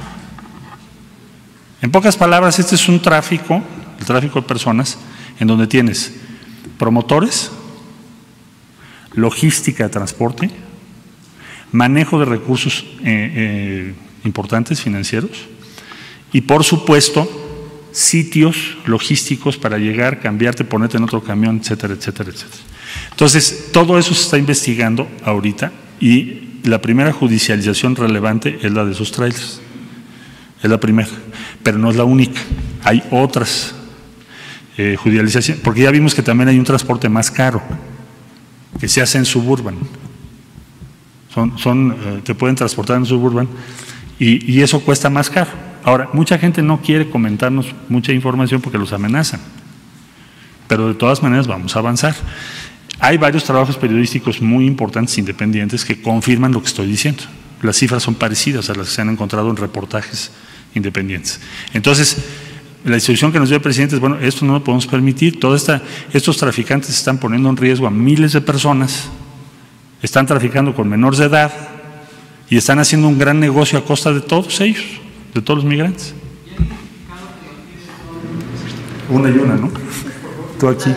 En pocas palabras, este es un tráfico, el tráfico de personas, en donde tienes promotores, logística de transporte, manejo de recursos eh, eh, importantes financieros y, por supuesto, sitios logísticos para llegar, cambiarte, ponerte en otro camión, etcétera, etcétera, etcétera. Entonces, todo eso se está investigando ahorita y la primera judicialización relevante es la de esos trailers. Es la primera, pero no es la única. Hay otras eh, judicializaciones, porque ya vimos que también hay un transporte más caro que se hace en suburban. Son, son, eh, te pueden transportar en suburban y, y eso cuesta más caro. Ahora, mucha gente no quiere comentarnos mucha información porque los amenazan, pero de todas maneras vamos a avanzar. Hay varios trabajos periodísticos muy importantes, independientes, que confirman lo que estoy diciendo. Las cifras son parecidas a las que se han encontrado en reportajes independientes. Entonces, la instrucción que nos dio el presidente es, bueno, esto no lo podemos permitir. Toda esta, estos traficantes están poniendo en riesgo a miles de personas, están traficando con menores de edad y están haciendo un gran negocio a costa de todos ellos, de todos los migrantes. Una y una, ¿no? Tú aquí.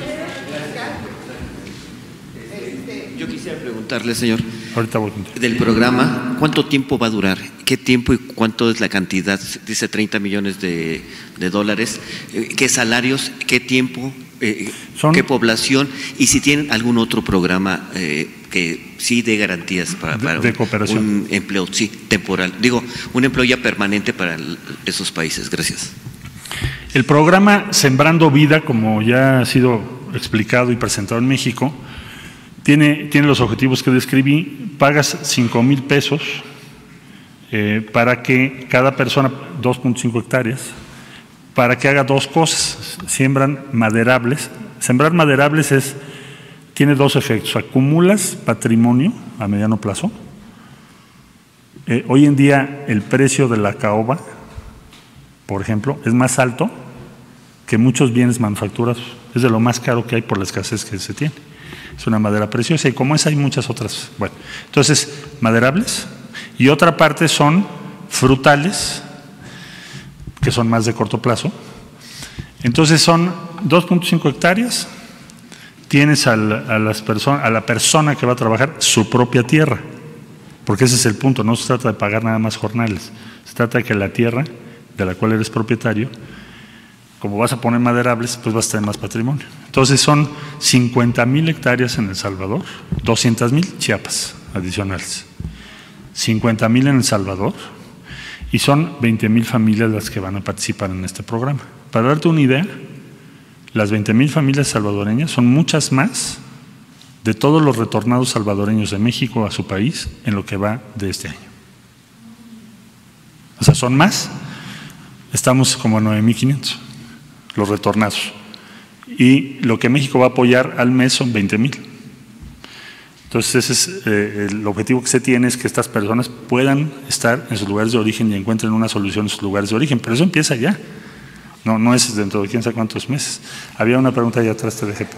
Yo quisiera preguntarle, señor, ahorita voy. del programa, ¿cuánto tiempo va a durar? ¿Qué tiempo y cuánto es la cantidad? Dice treinta millones de, de dólares. ¿Qué salarios? ¿Qué tiempo? Eh, Son, ¿Qué población? Y si tienen algún otro programa eh, que sí dé garantías para, para de, de cooperación. Un, un empleo, sí, temporal. Digo, un empleo ya permanente para el, esos países. Gracias. El programa Sembrando Vida, como ya ha sido explicado y presentado en México, tiene, tiene los objetivos que describí. Pagas cinco mil pesos eh, para que cada persona, dos punto cinco hectáreas, para que haga dos cosas. Siembran maderables. Sembrar maderables es, tiene dos efectos. Acumulas patrimonio a mediano plazo. Eh, hoy en día el precio de la caoba, por ejemplo, es más alto que muchos bienes manufacturados. Es de lo más caro que hay por la escasez que se tiene. Es una madera preciosa y como esa hay muchas otras. Bueno, entonces, maderables. Y otra parte son frutales, que son más de corto plazo. Entonces son dos punto cinco hectáreas, tienes al, a, las personas, a la persona que va a trabajar su propia tierra, porque ese es el punto, no se trata de pagar nada más jornales, se trata de que la tierra de la cual eres propietario, como vas a poner maderables, pues vas a tener más patrimonio. Entonces son cincuenta mil hectáreas en El Salvador, doscientas mil Chiapas adicionales, cincuenta mil en El Salvador, y son veinte mil familias las que van a participar en este programa. Para darte una idea, las veinte mil familias salvadoreñas son muchas más de todos los retornados salvadoreños de México a su país en lo que va de este año. O sea, son más. Estamos como nueve mil quinientos, los retornados. Y lo que México va a apoyar al mes son veinte mil. Entonces, ese es eh, el objetivo que se tiene, es que estas personas puedan estar en sus lugares de origen y encuentren una solución en sus lugares de origen. Pero eso empieza ya. No, no es dentro de quién sabe cuántos meses. Había una pregunta allá atrás, te dejé.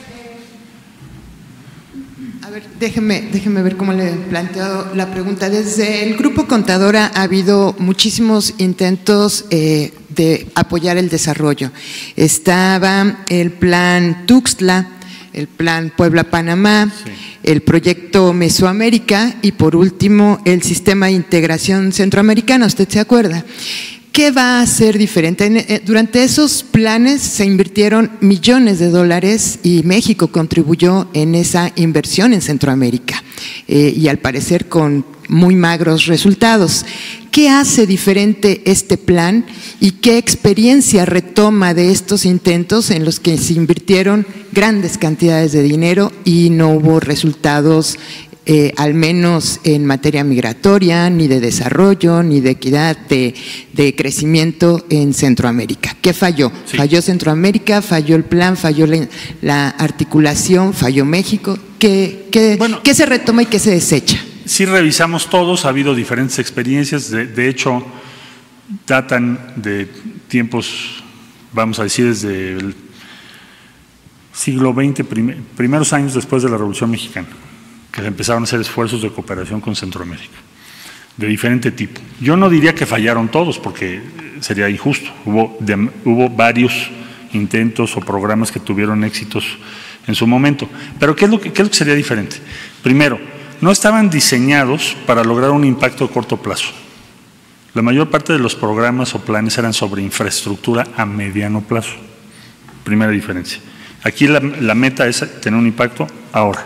A ver, déjeme, déjeme ver cómo le he planteado la pregunta. Desde el Grupo Contadora ha habido muchísimos intentos eh, de apoyar el desarrollo. Estaba el plan Tuxtla, el plan Puebla-Panamá, sí, el proyecto Mesoamérica y por último el sistema de integración centroamericana, ¿usted se acuerda? ¿Qué va a ser diferente? Durante esos planes se invirtieron millones de dólares y México contribuyó en esa inversión en Centroamérica eh, y al parecer con muy magros resultados. ¿Qué hace diferente este plan y qué experiencia retoma de estos intentos en los que se invirtieron grandes cantidades de dinero y no hubo resultados Eh, al menos en materia migratoria, ni de desarrollo, ni de equidad, de, de crecimiento en Centroamérica? ¿Qué falló? Sí. ¿Falló Centroamérica? ¿Falló el plan? ¿Falló la, la articulación? ¿Falló México? ¿Qué, qué, bueno, ¿qué se retoma y qué se desecha? Sí, revisamos todos, ha habido diferentes experiencias, de, de hecho datan de tiempos, vamos a decir, desde el siglo veinte, primer, primeros años después de la Revolución Mexicana, que empezaron a hacer esfuerzos de cooperación con Centroamérica, de diferente tipo. Yo no diría que fallaron todos, porque sería injusto. Hubo, de, hubo varios intentos o programas que tuvieron éxitos en su momento. Pero ¿qué es, lo que, ¿qué es lo que sería diferente? Primero, no estaban diseñados para lograr un impacto a corto plazo. La mayor parte de los programas o planes eran sobre infraestructura a mediano plazo. Primera diferencia. Aquí la, la meta es tener un impacto ahora,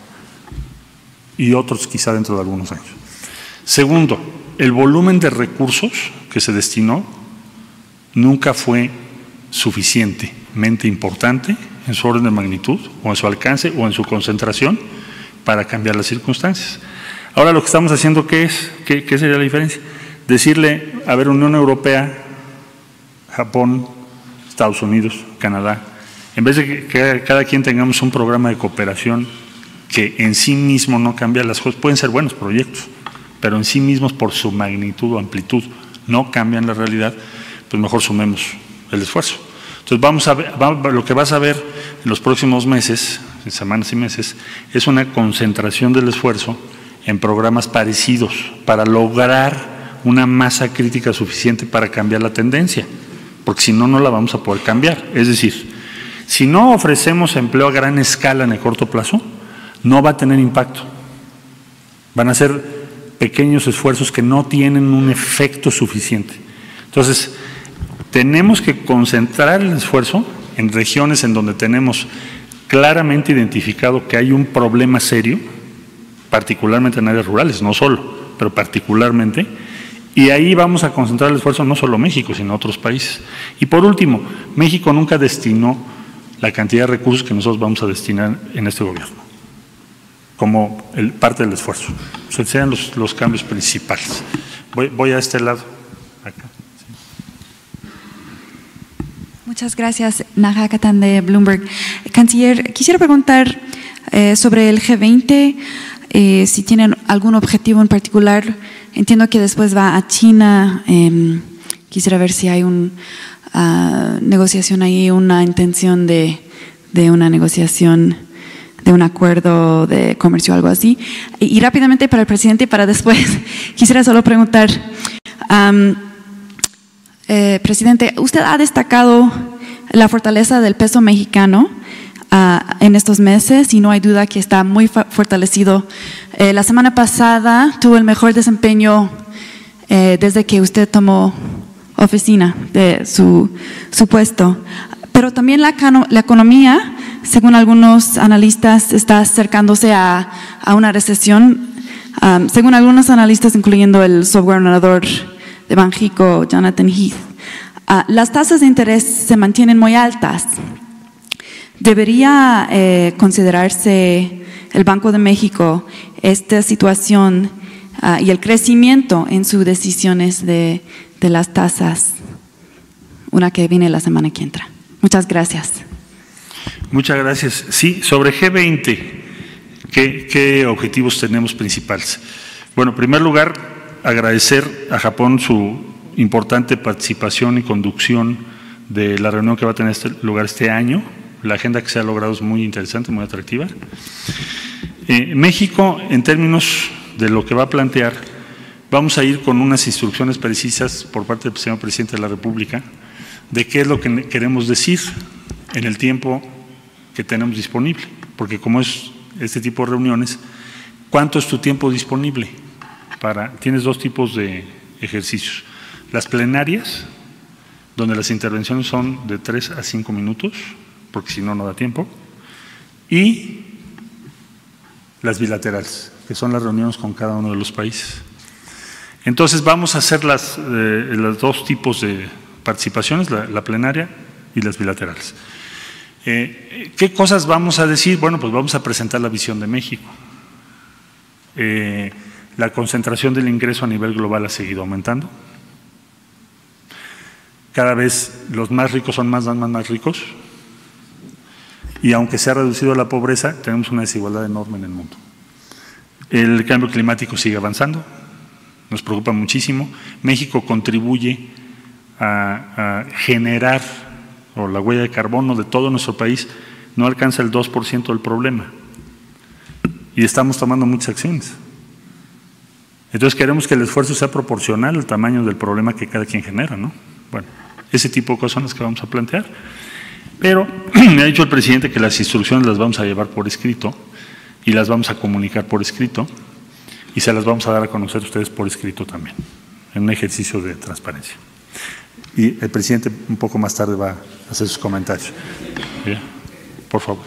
y otros quizá dentro de algunos años. Segundo, el volumen de recursos que se destinó nunca fue suficientemente importante en su orden de magnitud, o en su alcance, o en su concentración, para cambiar las circunstancias. Ahora lo que estamos haciendo, ¿qué es? ¿Qué, qué sería la diferencia? Decirle, a ver, Unión Europea, Japón, Estados Unidos, Canadá, en vez de que, que cada quien tengamos un programa de cooperación que en sí mismo no cambia las cosas, pueden ser buenos proyectos, pero en sí mismos por su magnitud o amplitud no cambian la realidad, pues mejor sumemos el esfuerzo. Entonces vamos a ver, vamos, lo que vas a ver en los próximos meses, en semanas y meses, es una concentración del esfuerzo en programas parecidos para lograr una masa crítica suficiente para cambiar la tendencia, porque si no, no la vamos a poder cambiar. Es decir, si no ofrecemos empleo a gran escala en el corto plazo, no va a tener impacto. Van a ser pequeños esfuerzos que no tienen un efecto suficiente. Entonces, tenemos que concentrar el esfuerzo en regiones en donde tenemos claramente identificado que hay un problema serio, particularmente en áreas rurales, no solo, pero particularmente, y ahí vamos a concentrar el esfuerzo no solo México, sino otros países. Y por último, México nunca destinó la cantidad de recursos que nosotros vamos a destinar en este gobierno como el, parte del esfuerzo. O sea, sean los, los cambios principales. Voy, voy a este lado. Acá. Sí. Muchas gracias, Naja Catán de Bloomberg. Canciller, quisiera preguntar eh, sobre el G veinte, eh, si tienen algún objetivo en particular. Entiendo que después va a China. Eh, quisiera ver si hay una uh, negociación ahí, una intención de, de una negociación de un acuerdo de comercio o algo así. Y, y rápidamente para el presidente, para después, quisiera solo preguntar, um, eh, presidente, usted ha destacado la fortaleza del peso mexicano uh, en estos meses y no hay duda que está muy fortalecido. Eh, la semana pasada tuvo el mejor desempeño eh, desde que usted tomó oficina de su, su puesto. Pero también la, la economía, según algunos analistas, está acercándose a, a una recesión. Um, según algunos analistas, incluyendo el subgobernador de Banxico, Jonathan Heath, uh, las tasas de interés se mantienen muy altas. ¿Debería eh, considerarse el Banco de México esta situación uh, y el crecimiento en sus decisiones de, de las tasas, una que viene la semana que entra. Muchas gracias. Muchas gracias. Sí, sobre G veinte, ¿qué, qué objetivos tenemos principales? Bueno, en primer lugar, agradecer a Japón su importante participación y conducción de la reunión que va a tener este lugar este año. La agenda que se ha logrado es muy interesante, muy atractiva. Eh, México, en términos de lo que va a plantear, vamos a ir con unas instrucciones precisas por parte del señor presidente de la República de qué es lo que queremos decir en el tiempo que tenemos disponible, porque como es este tipo de reuniones, ¿cuánto es tu tiempo disponible? Para, tienes dos tipos de ejercicios, las plenarias, donde las intervenciones son de tres a cinco minutos, porque si no, no da tiempo, y las bilaterales, que son las reuniones con cada uno de los países. Entonces vamos a hacer las, eh, los dos tipos de participaciones, la, la plenaria y las bilaterales. Eh, ¿Qué cosas vamos a decir? Bueno, pues vamos a presentar la visión de México. Eh, la concentración del ingreso a nivel global ha seguido aumentando. Cada vez los más ricos son más, más, más ricos. Y aunque se ha reducido la pobreza, tenemos una desigualdad enorme en el mundo. El cambio climático sigue avanzando, nos preocupa muchísimo. México contribuye a, a generar, o la huella de carbono de todo nuestro país no alcanza el dos por ciento del problema. Y estamos tomando muchas acciones. Entonces queremos que el esfuerzo sea proporcional al tamaño del problema que cada quien genera, ¿no? Bueno, ese tipo de cosas son las que vamos a plantear. Pero me ha dicho el presidente que las instrucciones las vamos a llevar por escrito y las vamos a comunicar por escrito y se las vamos a dar a conocer a ustedes por escrito también, en un ejercicio de transparencia. Y el presidente un poco más tarde va a hacer sus comentarios. ¿Bien? Por favor.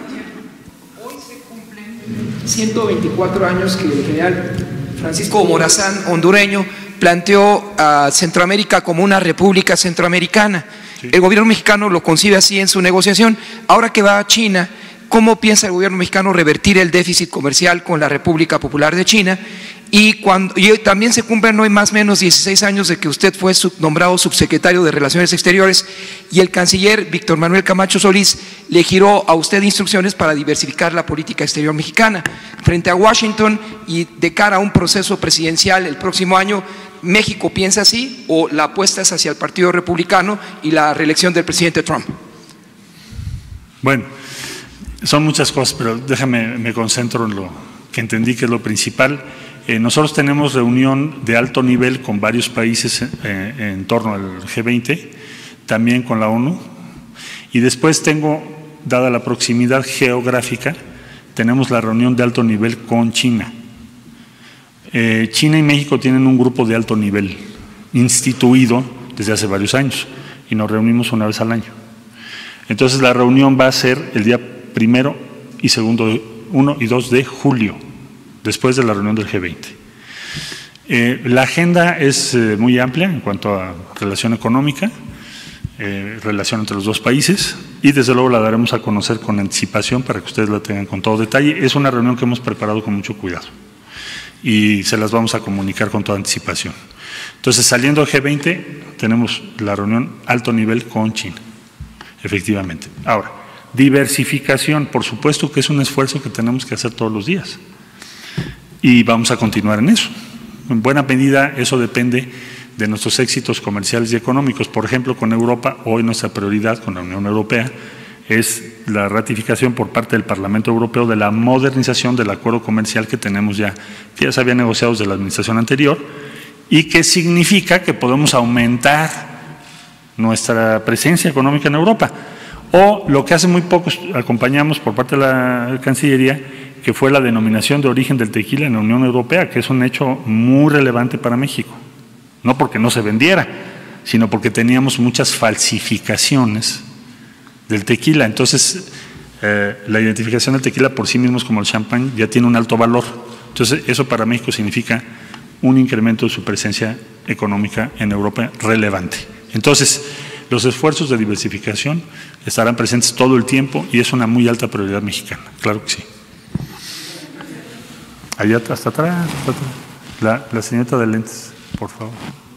Hoy se cumplen ciento veinticuatro años que el general Francisco Morazán, hondureño, planteó a Centroamérica como una república centroamericana. Sí. El gobierno mexicano lo concibe así en su negociación. Ahora que va a China, ¿cómo piensa el gobierno mexicano revertir el déficit comercial con la República Popular de China? Y, cuando, y también se cumplen hoy más o menos dieciséis años de que usted fue sub, nombrado subsecretario de Relaciones Exteriores y el canciller Víctor Manuel Camacho Solís le giró a usted instrucciones para diversificar la política exterior mexicana. Frente a Washington y de cara a un proceso presidencial el próximo año, ¿México piensa así o la apuesta es hacia el Partido Republicano y la reelección del presidente Trump? Bueno, son muchas cosas, pero déjame, me concentro en lo que entendí que es lo principal. Eh, nosotros tenemos reunión de alto nivel con varios países eh, en torno al G veinte, también con la ONU, y después tengo, dada la proximidad geográfica, tenemos la reunión de alto nivel con China. Eh, China y México tienen un grupo de alto nivel instituido desde hace varios años y nos reunimos una vez al año. Entonces la reunión va a ser el día primero y segundo, uno y dos de julio, después de la reunión del G veinte. Eh, la agenda es eh, muy amplia en cuanto a relación económica, eh, relación entre los dos países, y desde luego la daremos a conocer con anticipación para que ustedes la tengan con todo detalle. Es una reunión que hemos preparado con mucho cuidado y se las vamos a comunicar con toda anticipación. Entonces, saliendo del G veinte, tenemos la reunión alto nivel con China, efectivamente. Ahora, diversificación, por supuesto que es un esfuerzo que tenemos que hacer todos los días y vamos a continuar en eso. En buena medida eso depende de nuestros éxitos comerciales y económicos. Por ejemplo, con Europa, hoy nuestra prioridad con la Unión Europea es la ratificación por parte del Parlamento Europeo de la modernización del acuerdo comercial que tenemos ya, que ya se había negociado desde la administración anterior y que significa que podemos aumentar nuestra presencia económica en Europa. O lo que hace muy poco acompañamos por parte de la Cancillería, que fue la denominación de origen del tequila en la Unión Europea, que es un hecho muy relevante para México. No porque no se vendiera, sino porque teníamos muchas falsificaciones del tequila. Entonces, eh, la identificación del tequila por sí mismos como el champán ya tiene un alto valor. Entonces, eso para México significa un incremento de su presencia económica en Europa relevante. Entonces, los esfuerzos de diversificación estarán presentes todo el tiempo y es una muy alta prioridad mexicana, claro que sí. Allá hasta atrás, hasta atrás. La, la señorita de lentes, por favor.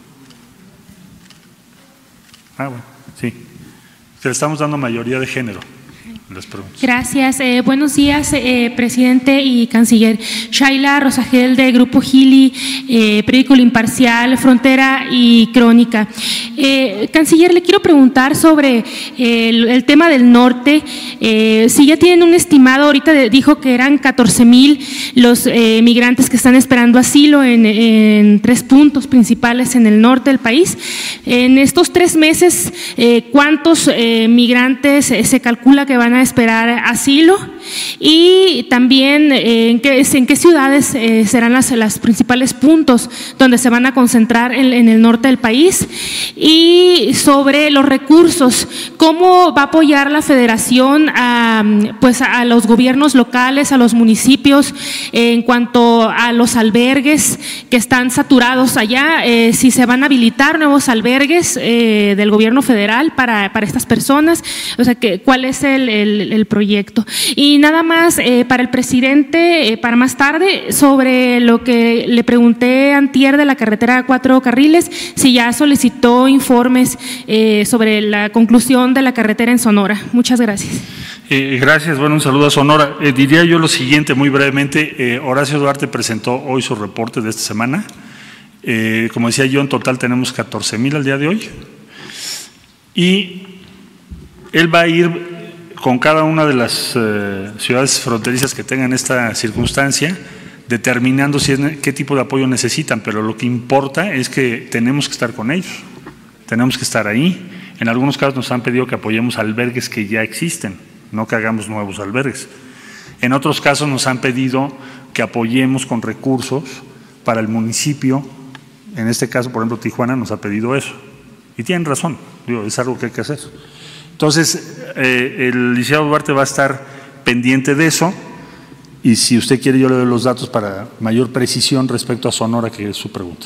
Ah, bueno, sí. Le estamos dando mayoría de género. Las preguntas. Gracias. Eh, buenos días, eh, presidente y canciller. Shaila Rosagel, de Grupo Gili, eh, periódico Imparcial, Frontera y Crónica. Eh, canciller, le quiero preguntar sobre eh, el, el tema del norte. Eh, si ya tienen un estimado, ahorita de, dijo que eran catorce mil los eh, migrantes que están esperando asilo en, en tres puntos principales en el norte del país. En estos tres meses, eh, ¿cuántos eh, migrantes eh, se calcula que van a esperar asilo? Y también eh, en, qué, en qué ciudades eh, serán las, las principales puntos donde se van a concentrar en, en el norte del país. Y sobre los recursos, ¿cómo va a apoyar la federación a, pues a los gobiernos locales, a los municipios eh, en cuanto a los albergues que están saturados allá? Eh, si se van a habilitar nuevos albergues eh, del gobierno federal para, para estas personas, o sea, que, ¿cuál es el, el, el proyecto? Y nada más eh, para el presidente, eh, para más tarde, sobre lo que le pregunté antier de la carretera a cuatro carriles, si ya solicitó informes eh, sobre la conclusión de la carretera en Sonora. Muchas gracias. Eh, gracias, bueno, un saludo a Sonora. Eh, diría yo lo siguiente, muy brevemente, eh, Horacio Duarte presentó hoy su reporte de esta semana. Eh, como decía yo, en total tenemos catorce mil al día de hoy. Y él va a ir con cada una de las eh, ciudades fronterizas que tengan esta circunstancia, determinando si es, qué tipo de apoyo necesitan, pero lo que importa es que tenemos que estar con ellos, tenemos que estar ahí. En algunos casos nos han pedido que apoyemos albergues que ya existen, no que hagamos nuevos albergues. En otros casos nos han pedido que apoyemos con recursos para el municipio. En este caso, por ejemplo, Tijuana nos ha pedido eso. Y tienen razón, digo, es algo que hay que hacer. Entonces, eh, el licenciado Duarte va a estar pendiente de eso, y si usted quiere yo le doy los datos para mayor precisión respecto a Sonora, que es su pregunta.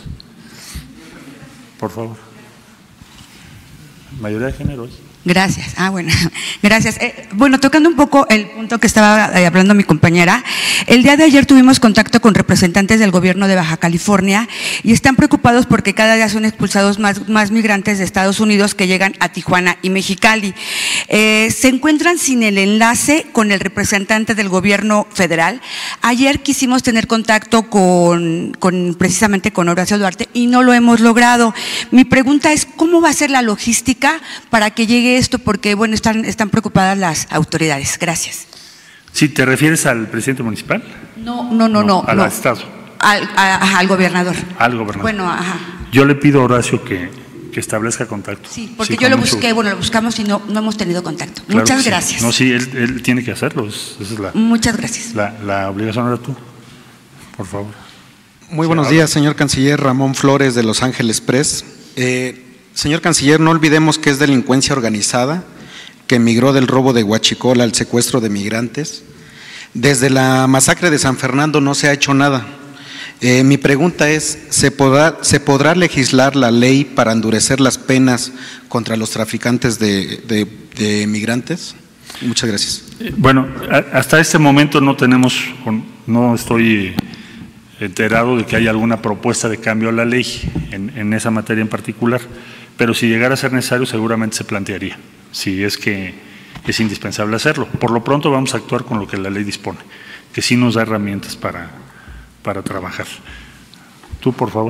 Por favor. Mayoría de género. Gracias. Ah, bueno, gracias. Eh, bueno, tocando un poco el punto que estaba eh, hablando mi compañera, el día de ayer tuvimos contacto con representantes del gobierno de Baja California y están preocupados porque cada día son expulsados más, más migrantes de Estados Unidos que llegan a Tijuana y Mexicali. Eh, se encuentran sin el enlace con el representante del gobierno federal. Ayer quisimos tener contacto con, con precisamente con Horacio Duarte y no lo hemos logrado. Mi pregunta es, ¿cómo va a ser la logística para que llegue esto? Porque, bueno, están, están preocupadas las autoridades. Gracias. ¿Sí te refieres al presidente municipal? No, no, no, no. Al no. Estado. Al, a, al gobernador. Al gobernador. Bueno, ajá. Yo le pido a Horacio que, que establezca contacto. Sí, porque sí, yo lo mucho... busqué, bueno, lo buscamos y no, no hemos tenido contacto. Claro Muchas sí. gracias. No, sí, él, él tiene que hacerlo. Esa es la, Muchas gracias. La, la obligación era tú. Por favor. Muy buenos días, señor canciller. Ramón Flores, de Los Ángeles Press. Eh, señor canciller, no olvidemos que es delincuencia organizada que migró del robo de Huachicol al secuestro de migrantes. Desde la masacre de San Fernando no se ha hecho nada. Eh, mi pregunta es, ¿se podrá, ¿se podrá legislar la ley para endurecer las penas contra los traficantes de, de, de migrantes? Muchas gracias. Bueno, hasta este momento no tenemos, no estoy enterado de que haya alguna propuesta de cambio a la ley en, en esa materia en particular, pero si llegara a ser necesario seguramente se plantearía, si es que es indispensable hacerlo. Por lo pronto vamos a actuar con lo que la ley dispone, que sí nos da herramientas para, para trabajar. Tú, por favor.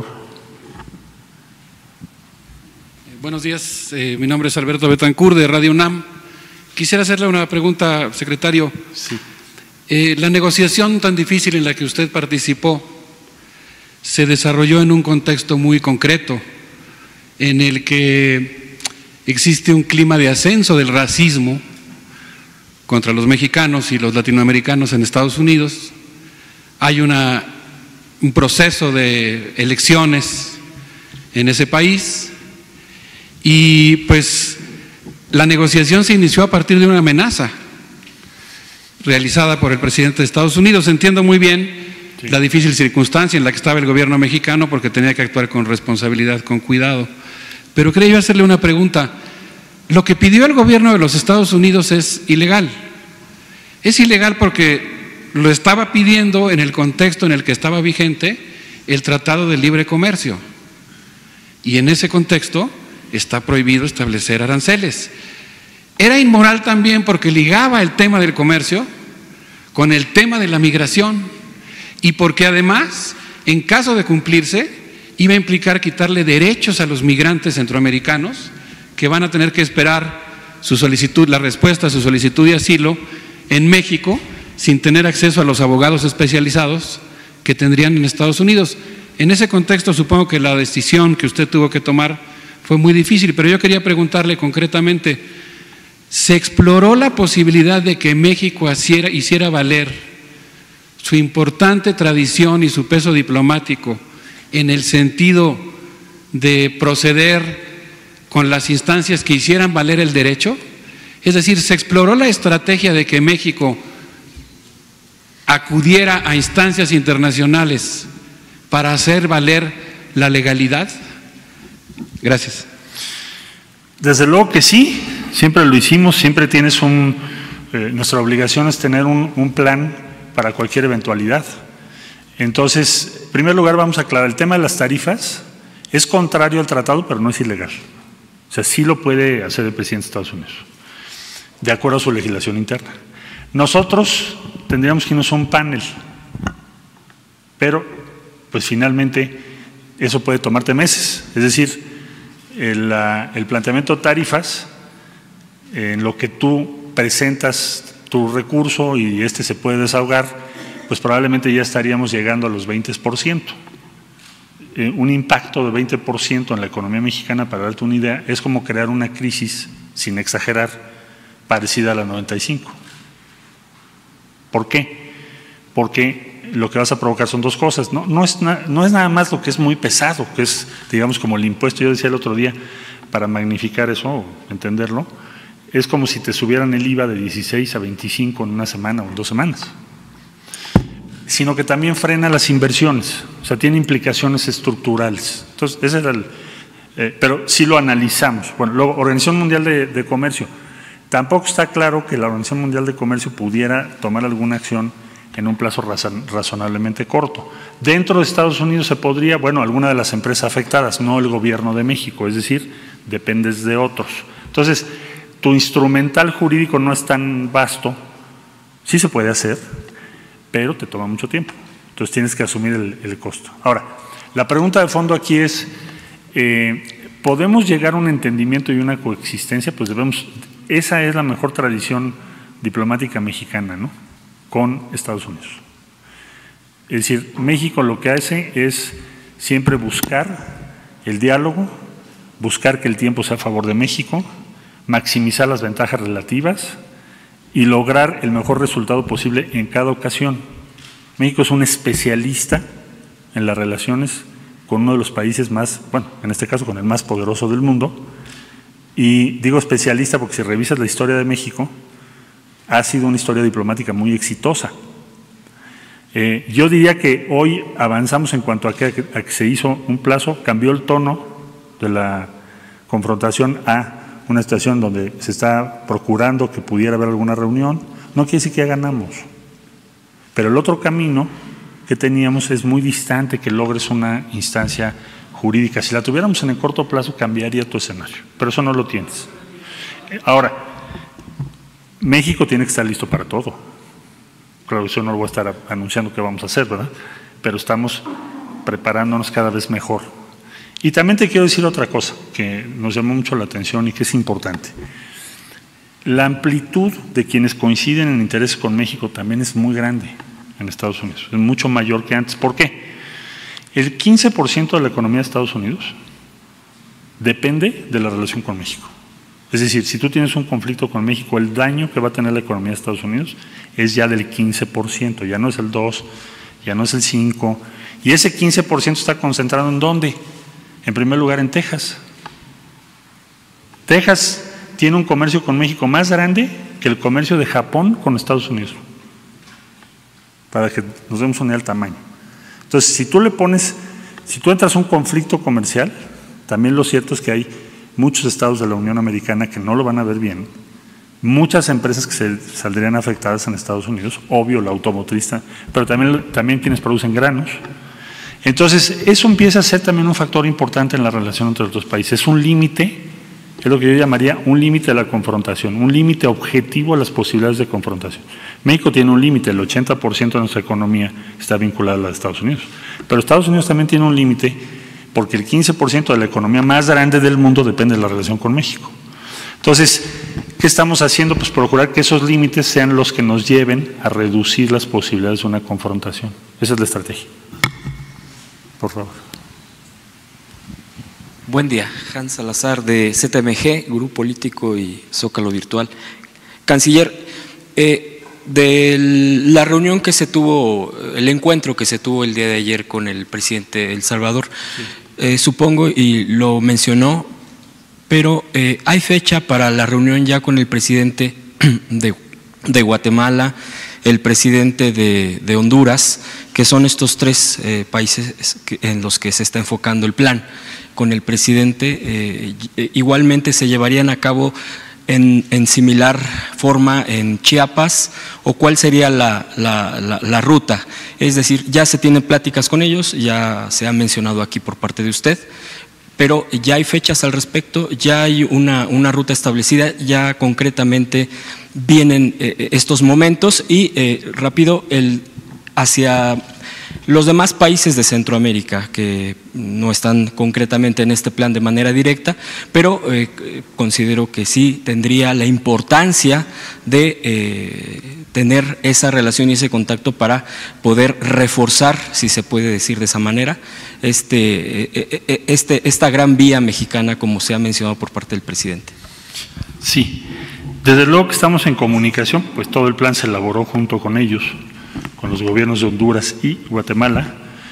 Buenos días, eh, mi nombre es Alberto Betancourt, de Radio UNAM. Quisiera hacerle una pregunta, secretario. Sí. Eh, la negociación tan difícil en la que usted participó se desarrolló en un contexto muy concreto, en el que existe un clima de ascenso del racismo contra los mexicanos y los latinoamericanos en Estados Unidos. Hay una, un proceso de elecciones en ese país y pues la negociación se inició a partir de una amenaza realizada por el presidente de Estados Unidos. Entiendo muy bien sí. la difícil circunstancia en la que estaba el gobierno mexicano porque tenía que actuar con responsabilidad, con cuidado. Pero quería yo hacerle una pregunta. Lo que pidió el gobierno de los Estados Unidos es ilegal. Es ilegal porque lo estaba pidiendo en el contexto en el que estaba vigente el Tratado de Libre Comercio. Y en ese contexto está prohibido establecer aranceles. Era inmoral también porque ligaba el tema del comercio con el tema de la migración y porque además, en caso de cumplirse, iba a implicar quitarle derechos a los migrantes centroamericanos que van a tener que esperar su solicitud, la respuesta a su solicitud de asilo en México sin tener acceso a los abogados especializados que tendrían en Estados Unidos. En ese contexto supongo que la decisión que usted tuvo que tomar fue muy difícil, pero yo quería preguntarle concretamente, ¿se exploró la posibilidad de que México hiciera, hiciera valer su importante tradición y su peso diplomático en el sentido de proceder con las instancias que hicieran valer el derecho? Es decir, ¿se exploró la estrategia de que México acudiera a instancias internacionales para hacer valer la legalidad? Gracias. Desde luego que sí, siempre lo hicimos, siempre tienes un… Eh, nuestra obligación es tener un, un plan para cualquier eventualidad. Entonces, en primer lugar vamos a aclarar, el tema de las tarifas es contrario al tratado, pero no es ilegal. O sea, sí lo puede hacer el presidente de Estados Unidos, de acuerdo a su legislación interna. Nosotros tendríamos que irnos a un panel, pero pues finalmente eso puede tomarte meses. Es decir, el, el planteamiento de tarifas, en lo que tú presentas tu recurso y este se puede desahogar, pues probablemente ya estaríamos llegando a los veinte por ciento. Eh, un impacto de veinte por ciento en la economía mexicana, para darte una idea, es como crear una crisis, sin exagerar, parecida a la noventa y cinco. ¿Por qué? Porque lo que vas a provocar son dos cosas. No, no, es na, no es nada más lo que es muy pesado, que es, digamos, como el impuesto. Yo decía el otro día, para magnificar eso, entenderlo, es como si te subieran el I V A de dieciséis a veinticinco en una semana o en dos semanas. Sino que también frena las inversiones, o sea, tiene implicaciones estructurales. Entonces, ese era el… Eh, pero sí lo analizamos. Bueno, luego, Organización Mundial de, de Comercio. Tampoco está claro que la Organización Mundial de Comercio pudiera tomar alguna acción en un plazo razon, razonablemente corto. Dentro de Estados Unidos se podría, bueno, alguna de las empresas afectadas, no el gobierno de México, es decir, dependes de otros. Entonces, tu instrumental jurídico no es tan vasto, sí se puede hacer, pero te toma mucho tiempo. Entonces tienes que asumir el, el costo. Ahora, la pregunta de fondo aquí es, eh, ¿podemos llegar a un entendimiento y una coexistencia? Pues debemos… Esa es la mejor tradición diplomática mexicana, ¿no?, con Estados Unidos. Es decir, México lo que hace es siempre buscar el diálogo, buscar que el tiempo sea a favor de México, maximizar las ventajas relativas y lograr el mejor resultado posible en cada ocasión. México es un especialista en las relaciones con uno de los países más, bueno, en este caso con el más poderoso del mundo. Y digo especialista porque si revisas la historia de México, ha sido una historia diplomática muy exitosa. Eh, yo diría que hoy avanzamos en cuanto a que, a que se hizo un plazo, cambió el tono de la confrontación a una situación donde se está procurando que pudiera haber alguna reunión. No quiere decir que ya ganamos, pero el otro camino que teníamos es muy distante que logres una instancia jurídica. Si la tuviéramos en el corto plazo cambiaría tu escenario, pero eso no lo tienes. Ahora, México tiene que estar listo para todo. Claro, eso no lo voy a estar anunciando qué vamos a hacer, ¿verdad? Pero estamos preparándonos cada vez mejor. Y también te quiero decir otra cosa que nos llamó mucho la atención y que es importante. La amplitud de quienes coinciden en intereses con México también es muy grande en Estados Unidos, es mucho mayor que antes. ¿Por qué? El quince por ciento de la economía de Estados Unidos depende de la relación con México. Es decir, si tú tienes un conflicto con México, el daño que va a tener la economía de Estados Unidos es ya del quince por ciento, ya no es el dos por ciento, ya no es el cinco por ciento, y ese quince por ciento está concentrado ¿en dónde? En primer lugar en Texas. Texas tiene un comercio con México más grande que el comercio de Japón con Estados Unidos, para que nos demos una idea del tamaño. Entonces, si tú le pones, si tú entras a un conflicto comercial, también lo cierto es que hay muchos estados de la Unión Americana que no lo van a ver bien, muchas empresas que se saldrían afectadas en Estados Unidos, obvio la automotriz, pero también, también quienes producen granos. Entonces, eso empieza a ser también un factor importante en la relación entre los dos países. Es un límite, es lo que yo llamaría un límite de la confrontación, un límite objetivo a las posibilidades de confrontación. México tiene un límite, el ochenta por ciento de nuestra economía está vinculada a la de Estados Unidos, pero Estados Unidos también tiene un límite porque el quince por ciento de la economía más grande del mundo depende de la relación con México. Entonces, ¿qué estamos haciendo? Pues procurar que esos límites sean los que nos lleven a reducir las posibilidades de una confrontación. Esa es la estrategia. Por favor. Buen día, Hans Salazar de Z M G, Grupo Político y Zócalo Virtual. Canciller, eh, de la reunión que se tuvo, el encuentro que se tuvo el día de ayer con el presidente de El Salvador, sí. eh, supongo, y lo mencionó, pero eh, ¿hay fecha para la reunión ya con el presidente de, de Guatemala, el presidente de, de Honduras, que son estos tres eh, países en los que se está enfocando el plan? Con el presidente, eh, igualmente se llevarían a cabo en, en similar forma en Chiapas, o cuál sería la, la, la, la ruta. Es decir, ya se tienen pláticas con ellos, ya se ha mencionado aquí por parte de usted, pero ya hay fechas al respecto, ya hay una, una ruta establecida, ya concretamente vienen eh, estos momentos y eh, rápido el hacia los demás países de Centroamérica que no están concretamente en este plan de manera directa, pero eh, considero que sí tendría la importancia de eh, tener esa relación y ese contacto para poder reforzar, si se puede decir de esa manera, este, este, esta gran vía mexicana, como se ha mencionado por parte del presidente. Sí, desde luego que estamos en comunicación, pues todo el plan se elaboró junto con ellos, con los gobiernos de Honduras y Guatemala,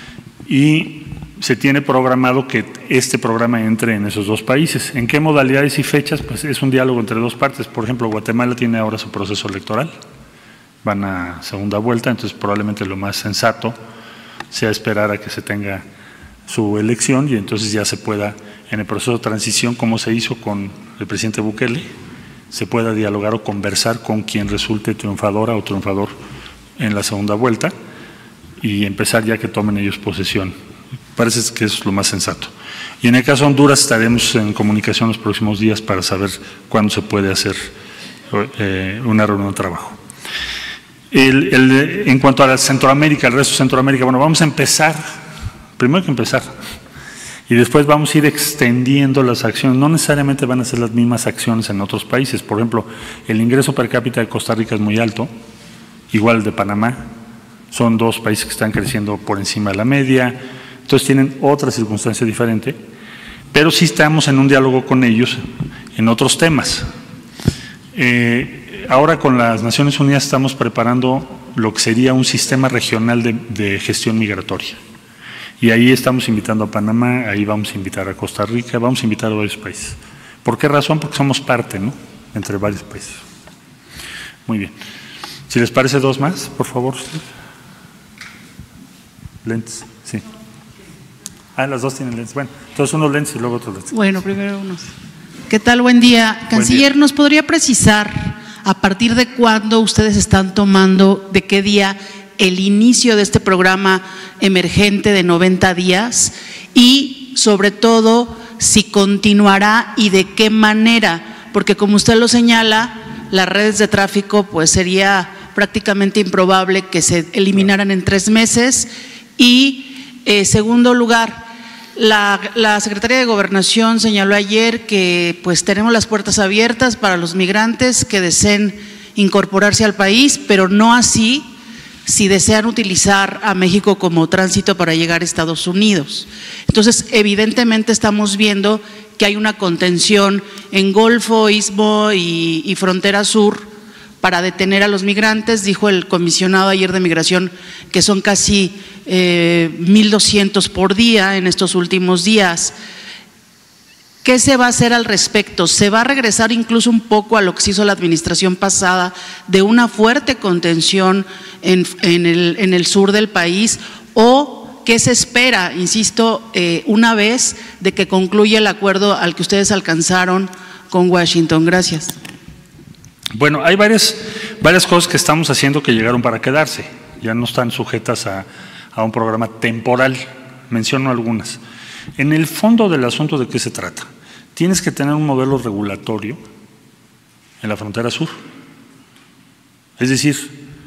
y se tiene programado que este programa entre en esos dos países. ¿En qué modalidades y fechas? Pues es un diálogo entre dos partes. Por ejemplo, Guatemala tiene ahora su proceso electoral, van a segunda vuelta, entonces probablemente lo más sensato sea esperar a que se tenga su elección y entonces ya se pueda, en el proceso de transición, como se hizo con el presidente Bukele, se pueda dialogar o conversar con quien resulte triunfadora o triunfador en la segunda vuelta y empezar ya que tomen ellos posesión. Parece que eso es lo más sensato. Y en el caso de Honduras estaremos en comunicación los próximos días para saber cuándo se puede hacer eh, una reunión de trabajo. El, el, en cuanto a la Centroamérica, el resto de Centroamérica, bueno, vamos a empezar, primero hay que empezar, y después vamos a ir extendiendo las acciones. No necesariamente van a ser las mismas acciones en otros países. Por ejemplo, el ingreso per cápita de Costa Rica es muy alto, igual el de Panamá, son dos países que están creciendo por encima de la media, entonces tienen otra circunstancia diferente, pero sí estamos en un diálogo con ellos en otros temas. Eh, ahora con las Naciones Unidas estamos preparando lo que sería un sistema regional de, de gestión migratoria, y ahí estamos invitando a Panamá, ahí vamos a invitar a Costa Rica, vamos a invitar a varios países. ¿Por qué razón? Porque somos parte, ¿no?, entre varios países. Muy bien. Si les parece, dos más, por favor. Lentes, sí. Ah, las dos tienen lentes. Bueno, entonces unos lentes y luego otros lentes. Bueno, primero unos. ¿Qué tal? Buen día. Canciller, Buen día. ¿Nos podría precisar a partir de cuándo ustedes están tomando, de qué día, el inicio de este programa emergente de noventa días y, sobre todo, si continuará y de qué manera? Porque, como usted lo señala, las redes de tráfico, pues sería prácticamente improbable que se eliminaran en tres meses. Y, eh, segundo lugar, la, la Secretaría de Gobernación señaló ayer que pues tenemos las puertas abiertas para los migrantes que deseen incorporarse al país, pero no así si desean utilizar a México como tránsito para llegar a Estados Unidos. Entonces, evidentemente estamos viendo que hay una contención en Golfo, Istmo y, y Frontera Sur para detener a los migrantes. Dijo el comisionado ayer de Migración que son casi eh, mil doscientos por día en estos últimos días. ¿Qué se va a hacer al respecto? ¿Se va a regresar incluso un poco a lo que se hizo la administración pasada de una fuerte contención en, en, el, en el sur del país? ¿O qué se espera, insisto, eh, una vez de que concluya el acuerdo al que ustedes alcanzaron con Washington? Gracias. Bueno, hay varias, varias cosas que estamos haciendo que llegaron para quedarse, ya no están sujetas a, a un programa temporal, menciono algunas. En el fondo del asunto, ¿de qué se trata? Tienes que tener un modelo regulatorio en la frontera sur. Es decir,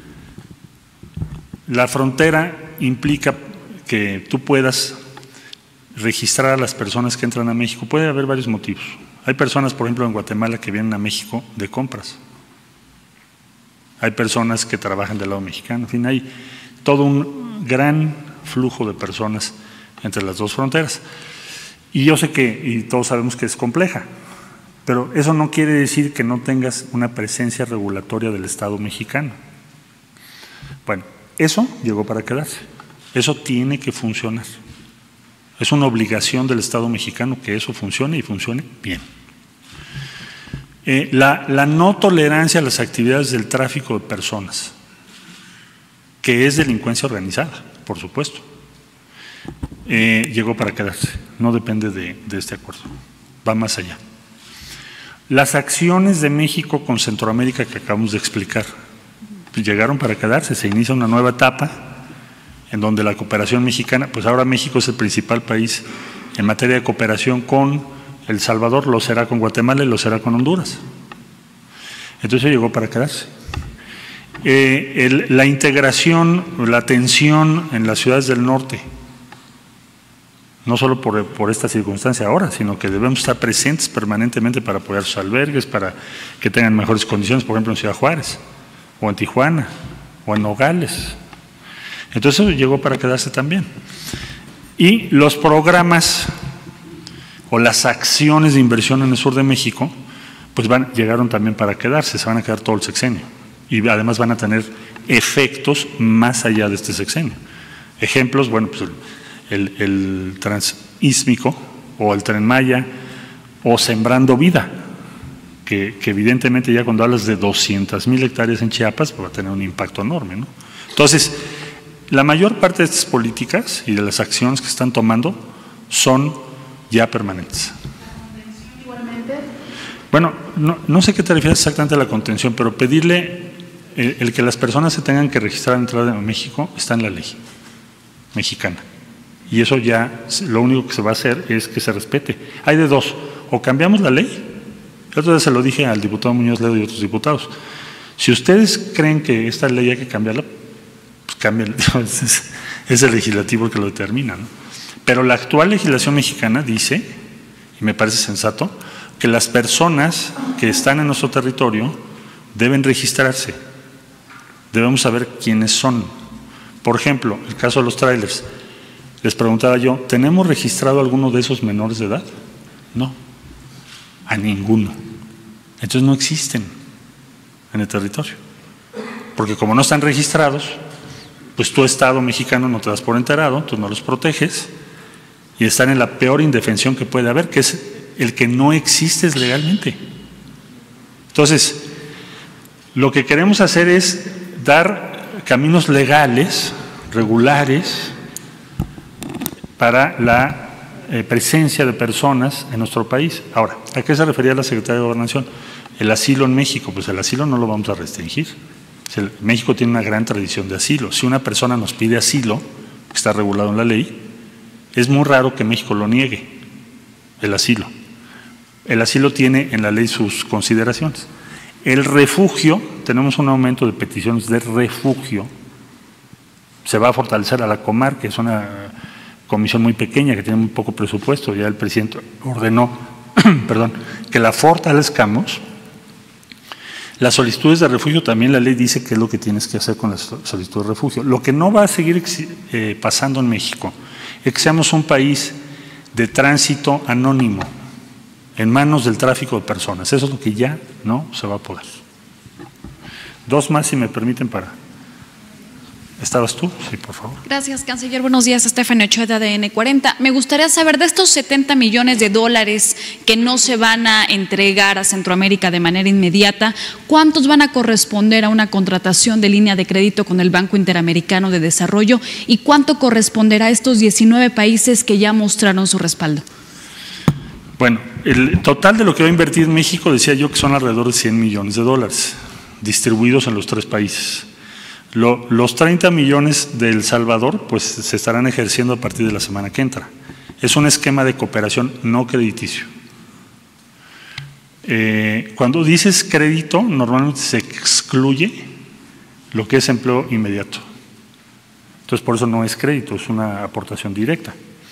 la frontera implica que tú puedas registrar a las personas que entran a México. Puede haber varios motivos. Hay personas, por ejemplo, en Guatemala que vienen a México de compras. Hay personas que trabajan del lado mexicano. En fin, hay todo un gran flujo de personas entre las dos fronteras. Y yo sé que, y todos sabemos que es compleja, pero eso no quiere decir que no tengas una presencia regulatoria del Estado mexicano. Bueno, eso llegó para quedarse. Eso tiene que funcionar. Es una obligación del Estado mexicano que eso funcione y funcione bien. Eh, la, la no tolerancia a las actividades del tráfico de personas, que es delincuencia organizada, por supuesto, eh, llegó para quedarse. No depende de, de este acuerdo. Va más allá. Las acciones de México con Centroamérica que acabamos de explicar, pues llegaron para quedarse. Se inicia una nueva etapa en donde la cooperación mexicana, pues ahora México es el principal país en materia de cooperación con El Salvador, lo será con Guatemala y lo será con Honduras. Entonces llegó para quedarse. Eh, el, la integración, la atención en las ciudades del norte, no solo por, por esta circunstancia ahora, sino que debemos estar presentes permanentemente para apoyar sus albergues, para que tengan mejores condiciones, por ejemplo en Ciudad Juárez, o en Tijuana, o en Nogales. Entonces eso llegó para quedarse también. Y los programas o las acciones de inversión en el sur de México, pues van, llegaron también para quedarse, se van a quedar todo el sexenio. Y además van a tener efectos más allá de este sexenio. Ejemplos, bueno, pues el, el, el transísmico o el Tren Maya o Sembrando Vida, que, que evidentemente ya cuando hablas de doscientas mil hectáreas en Chiapas, pues va a tener un impacto enorme, ¿no? Entonces, la mayor parte de estas políticas y de las acciones que están tomando son ya permanentes. Bueno, no, no sé qué te refieres exactamente a la contención, pero pedirle el, el que las personas se tengan que registrar a entrada en México está en la ley mexicana. Y eso ya, lo único que se va a hacer es que se respete. Hay de dos, o cambiamos la ley, el otro día se lo dije al diputado Muñoz Ledo y otros diputados, si ustedes creen que esta ley hay que cambiarla, pues cámbiala, es, es el legislativo el que lo determina, ¿no? Pero la actual legislación mexicana dice, y me parece sensato, que las personas que están en nuestro territorio deben registrarse, debemos saber quiénes son. Por ejemplo, el caso de los trailers, les preguntaba yo, ¿tenemos registrado a alguno de esos menores de edad? No, a ninguno. Entonces no existen en el territorio, porque como no están registrados, pues tu Estado mexicano no te das por enterado, tú no los proteges y están en la peor indefensión que puede haber, que es el que no existes legalmente. Entonces, lo que queremos hacer es dar caminos legales, regulares, para la eh, presencia de personas en nuestro país. Ahora, ¿a qué se refería la Secretaría de Gobernación? El asilo en México, pues el asilo no lo vamos a restringir. El, México tiene una gran tradición de asilo. Si una persona nos pide asilo, que está regulado en la ley, es muy raro que México lo niegue, el asilo. El asilo tiene en la ley sus consideraciones. El refugio, tenemos un aumento de peticiones de refugio. Se va a fortalecer a la Comar, que es una comisión muy pequeña, que tiene muy poco presupuesto. Ya el presidente ordenó perdón, que la fortalezcamos. Las solicitudes de refugio también la ley dice qué es lo que tienes que hacer con las solicitudes de refugio. Lo que no va a seguir eh, pasando en México es que seamos un país de tránsito anónimo, en manos del tráfico de personas. Eso es lo que ya no se va a poder. Dos más, si me permiten, para... ¿Estabas tú? Sí, por favor. Gracias, canciller. Buenos días, Estefania Ochoa de A D N cuarenta. Me gustaría saber de estos setenta millones de dólares que no se van a entregar a Centroamérica de manera inmediata, ¿cuántos van a corresponder a una contratación de línea de crédito con el Banco Interamericano de Desarrollo y cuánto corresponderá a estos diecinueve países que ya mostraron su respaldo? Bueno, el total de lo que va a invertir México, decía yo que son alrededor de cien millones de dólares, distribuidos en los tres países. Lo, los treinta millones de El Salvador pues se estarán ejerciendo a partir de la semana que entra. Es un esquema de cooperación no crediticio. Eh, cuando dices crédito, normalmente se excluye lo que es empleo inmediato. Entonces, por eso no es crédito, es una aportación directa.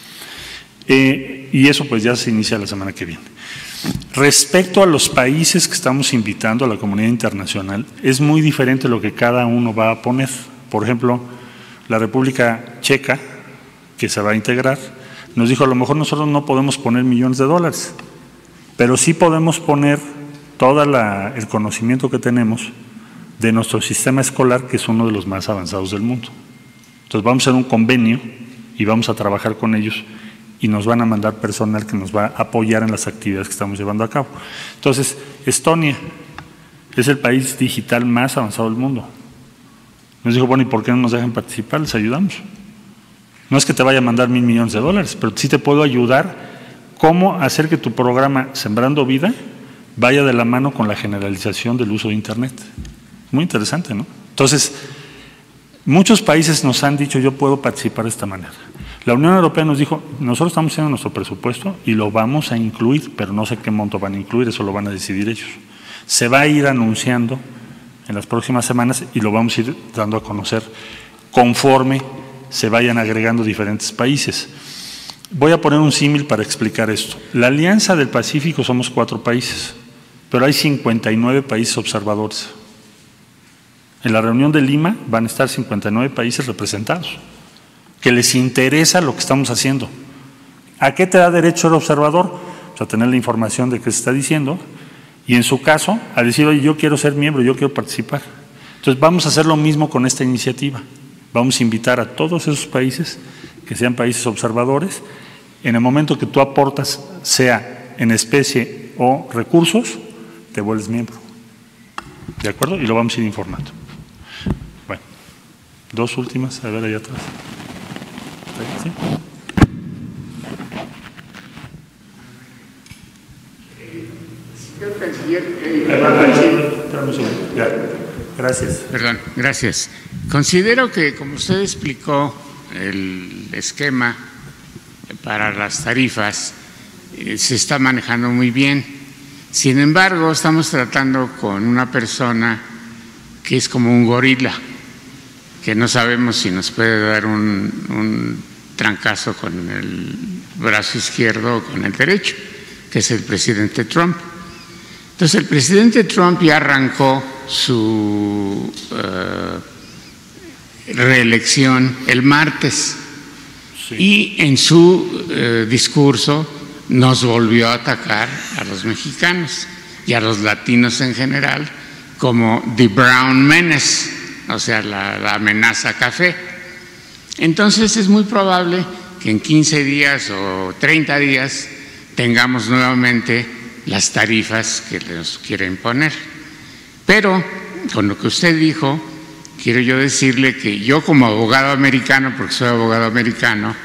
Eh, y eso pues ya se inicia la semana que viene. Respecto a los países que estamos invitando a la comunidad internacional, es muy diferente lo que cada uno va a poner. Por ejemplo, la República Checa, que se va a integrar, nos dijo, a lo mejor nosotros no podemos poner millones de dólares, pero sí podemos poner todo el conocimiento que tenemos de nuestro sistema escolar, que es uno de los más avanzados del mundo. Entonces vamos a hacer un convenio y vamos a trabajar con ellos y nos van a mandar personal que nos va a apoyar en las actividades que estamos llevando a cabo. Entonces, Estonia es el país digital más avanzado del mundo. Nos dijo, bueno, ¿y por qué no nos dejan participar? Les ayudamos. No es que te vaya a mandar mil millones de dólares, pero sí te puedo ayudar cómo hacer que tu programa Sembrando Vida vaya de la mano con la generalización del uso de Internet. Muy interesante, ¿no? Entonces, muchos países nos han dicho, yo puedo participar de esta manera. La Unión Europea nos dijo, nosotros estamos haciendo nuestro presupuesto y lo vamos a incluir, pero no sé qué monto van a incluir, eso lo van a decidir ellos. Se va a ir anunciando en las próximas semanas y lo vamos a ir dando a conocer conforme se vayan agregando diferentes países. Voy a poner un símil para explicar esto. La Alianza del Pacífico somos cuatro países, pero hay cincuenta y nueve países observadores. En la reunión de Lima van a estar cincuenta y nueve países representados, que les interesa lo que estamos haciendo. ¿A qué te da derecho el observador? Pues a tener la información de qué se está diciendo y en su caso a decir, oye, yo quiero ser miembro, yo quiero participar. Entonces vamos a hacer lo mismo con esta iniciativa. Vamos a invitar a todos esos países que sean países observadores. En el momento que tú aportas, sea en especie o recursos, te vuelves miembro. ¿De acuerdo? Y lo vamos a ir informando. Bueno, dos últimas, a ver allá atrás. ¿Sí? Señor canciller, eh, ya. Gracias. Perdón, gracias. Considero que, como usted explicó, el esquema para las tarifas eh, se está manejando muy bien. Sin embargo, estamos tratando con una persona que es como un gorila, que no sabemos si nos puede dar un, un trancazo con el brazo izquierdo o con el derecho, que es el presidente Trump. Entonces, el presidente Trump ya arrancó su uh, reelección el martes sí. y en su uh, discurso nos volvió a atacar a los mexicanos y a los latinos en general como the brown menace, o sea, la, la amenaza café. Entonces es muy probable que en quince días o treinta días tengamos nuevamente las tarifas que nos quiere imponer. Pero con lo que usted dijo, quiero yo decirle que yo como abogado americano, porque soy abogado americano,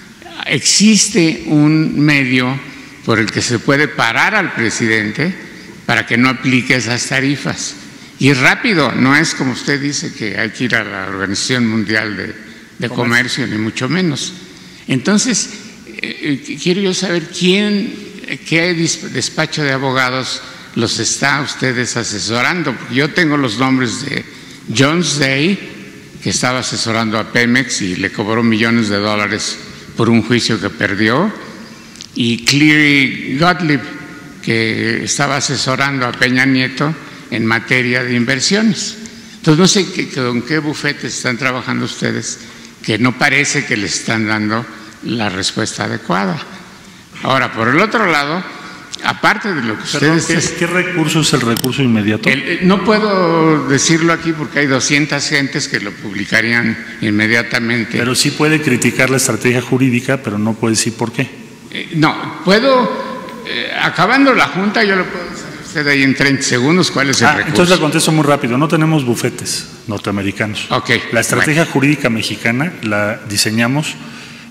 existe un medio por el que se puede parar al presidente para que no aplique esas tarifas. Y rápido, no es como usted dice que hay que ir a la Organización Mundial de, de Comercio, ni mucho menos. Entonces, eh, quiero yo saber quién, qué despacho de abogados los está ustedes asesorando. Porque yo tengo los nombres de Jones Day, que estaba asesorando a Pemex y le cobró millones de dólares por un juicio que perdió, y Cleary Gottlieb, que estaba asesorando a Peña Nieto en materia de inversiones. Entonces no sé qué, con qué bufetes están trabajando ustedes, que no parece que les están dando la respuesta adecuada. Ahora, por el otro lado, aparte de lo que Perdón, ustedes… ¿qué, ¿Qué recurso es el recurso inmediato? El, no puedo decirlo aquí porque hay doscientas gentes que lo publicarían inmediatamente. Pero sí puede criticar la estrategia jurídica, pero no puede decir por qué. Eh, no, puedo, eh, acabando la junta, yo le puedo decir a usted ahí en treinta segundos cuál es el ah, recurso. Entonces le contesto muy rápido, no tenemos bufetes norteamericanos. Okay, la estrategia bueno. jurídica mexicana la diseñamos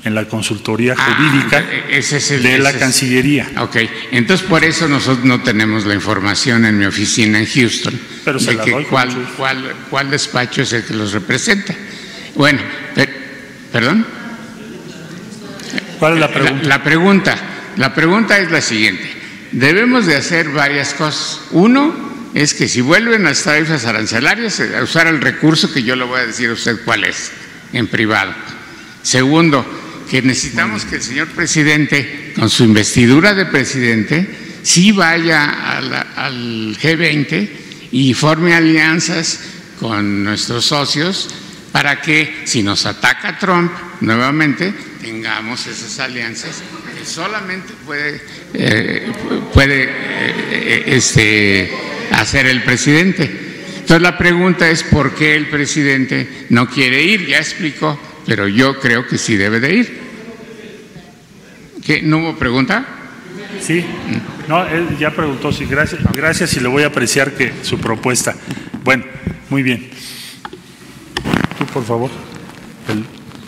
en la consultoría Ah, jurídica ese es el- de la ese es- Cancillería. Ok, entonces por eso nosotros no tenemos la información en mi oficina en Houston. Pero se de la que doy con cuál, mucho gusto. cuál, cuál despacho es el que los representa. Bueno, per- ¿perdón? ¿Cuál es la pregunta? La, la pregunta, la pregunta es la siguiente. Debemos de hacer varias cosas. Uno es que si vuelven las tarifas arancelarias, eh, usar el recurso que yo le voy a decir a usted cuál es, en privado. Segundo, que necesitamos que el señor presidente, con su investidura de presidente, sí vaya a la- al G veinte y forme alianzas con nuestros socios para que, si nos ataca Trump nuevamente, tengamos esas alianzas que solamente puede, eh, puede eh, este, hacer el presidente. Entonces la pregunta es ¿por qué el presidente no quiere ir? Ya explicó, pero yo creo que sí debe de ir. ¿Qué? ¿No hubo pregunta? Sí, no, él ya preguntó, sí, gracias, gracias y le voy a apreciar que su propuesta. Bueno, muy bien. Tú, por favor. El-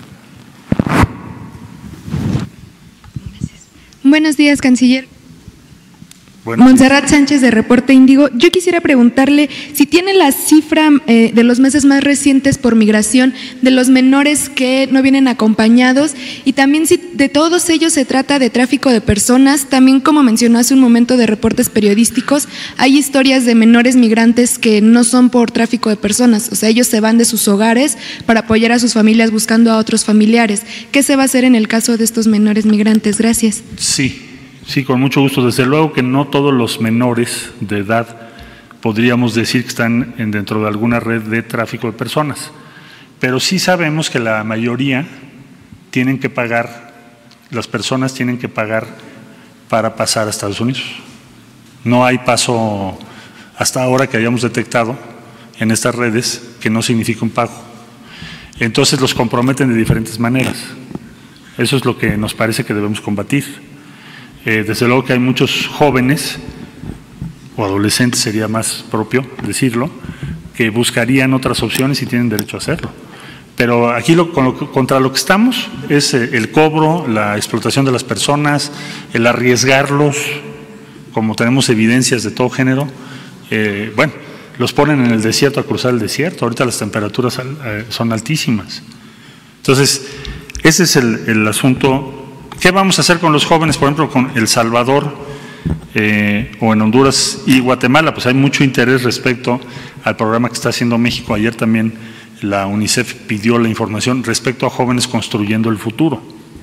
Buenos días, canciller. Bueno. Montserrat Sánchez de Reporte Índigo. Yo quisiera preguntarle si tiene la cifra eh, de los meses más recientes por migración de los menores que no vienen acompañados y también si de todos ellos se trata de tráfico de personas. También, como mencionó hace un momento de reportes periodísticos, hay historias de menores migrantes que no son por tráfico de personas, o sea, ellos se van de sus hogares para apoyar a sus familias buscando a otros familiares. ¿Qué se va a hacer en el caso de estos menores migrantes? Gracias. Sí. Sí, con mucho gusto. Desde luego que no todos los menores de edad podríamos decir que están en- dentro de alguna red de tráfico de personas, pero sí sabemos que la mayoría tienen que pagar, las personas tienen que pagar para pasar a Estados Unidos. No hay paso hasta ahora que hayamos detectado en estas redes que no significa un pago. Entonces los comprometen de diferentes maneras. Eso es lo que nos parece que debemos combatir. Eh, desde luego que hay muchos jóvenes, o adolescentes sería más propio decirlo, que buscarían otras opciones y tienen derecho a hacerlo. Pero aquí lo, con lo que- contra lo que estamos es eh, el cobro, la explotación de las personas, el arriesgarlos, como tenemos evidencias de todo género. Eh, bueno, los ponen en el desierto a cruzar el desierto, ahorita las temperaturas al- eh, son altísimas. Entonces, ese es el, el asunto. ¿Qué vamos a hacer con los jóvenes, por ejemplo, con El Salvador eh, o en Honduras y Guatemala? Pues hay mucho interés respecto al programa que está haciendo México. Ayer también la UNICEF pidió la información respecto a jóvenes construyendo el futuro.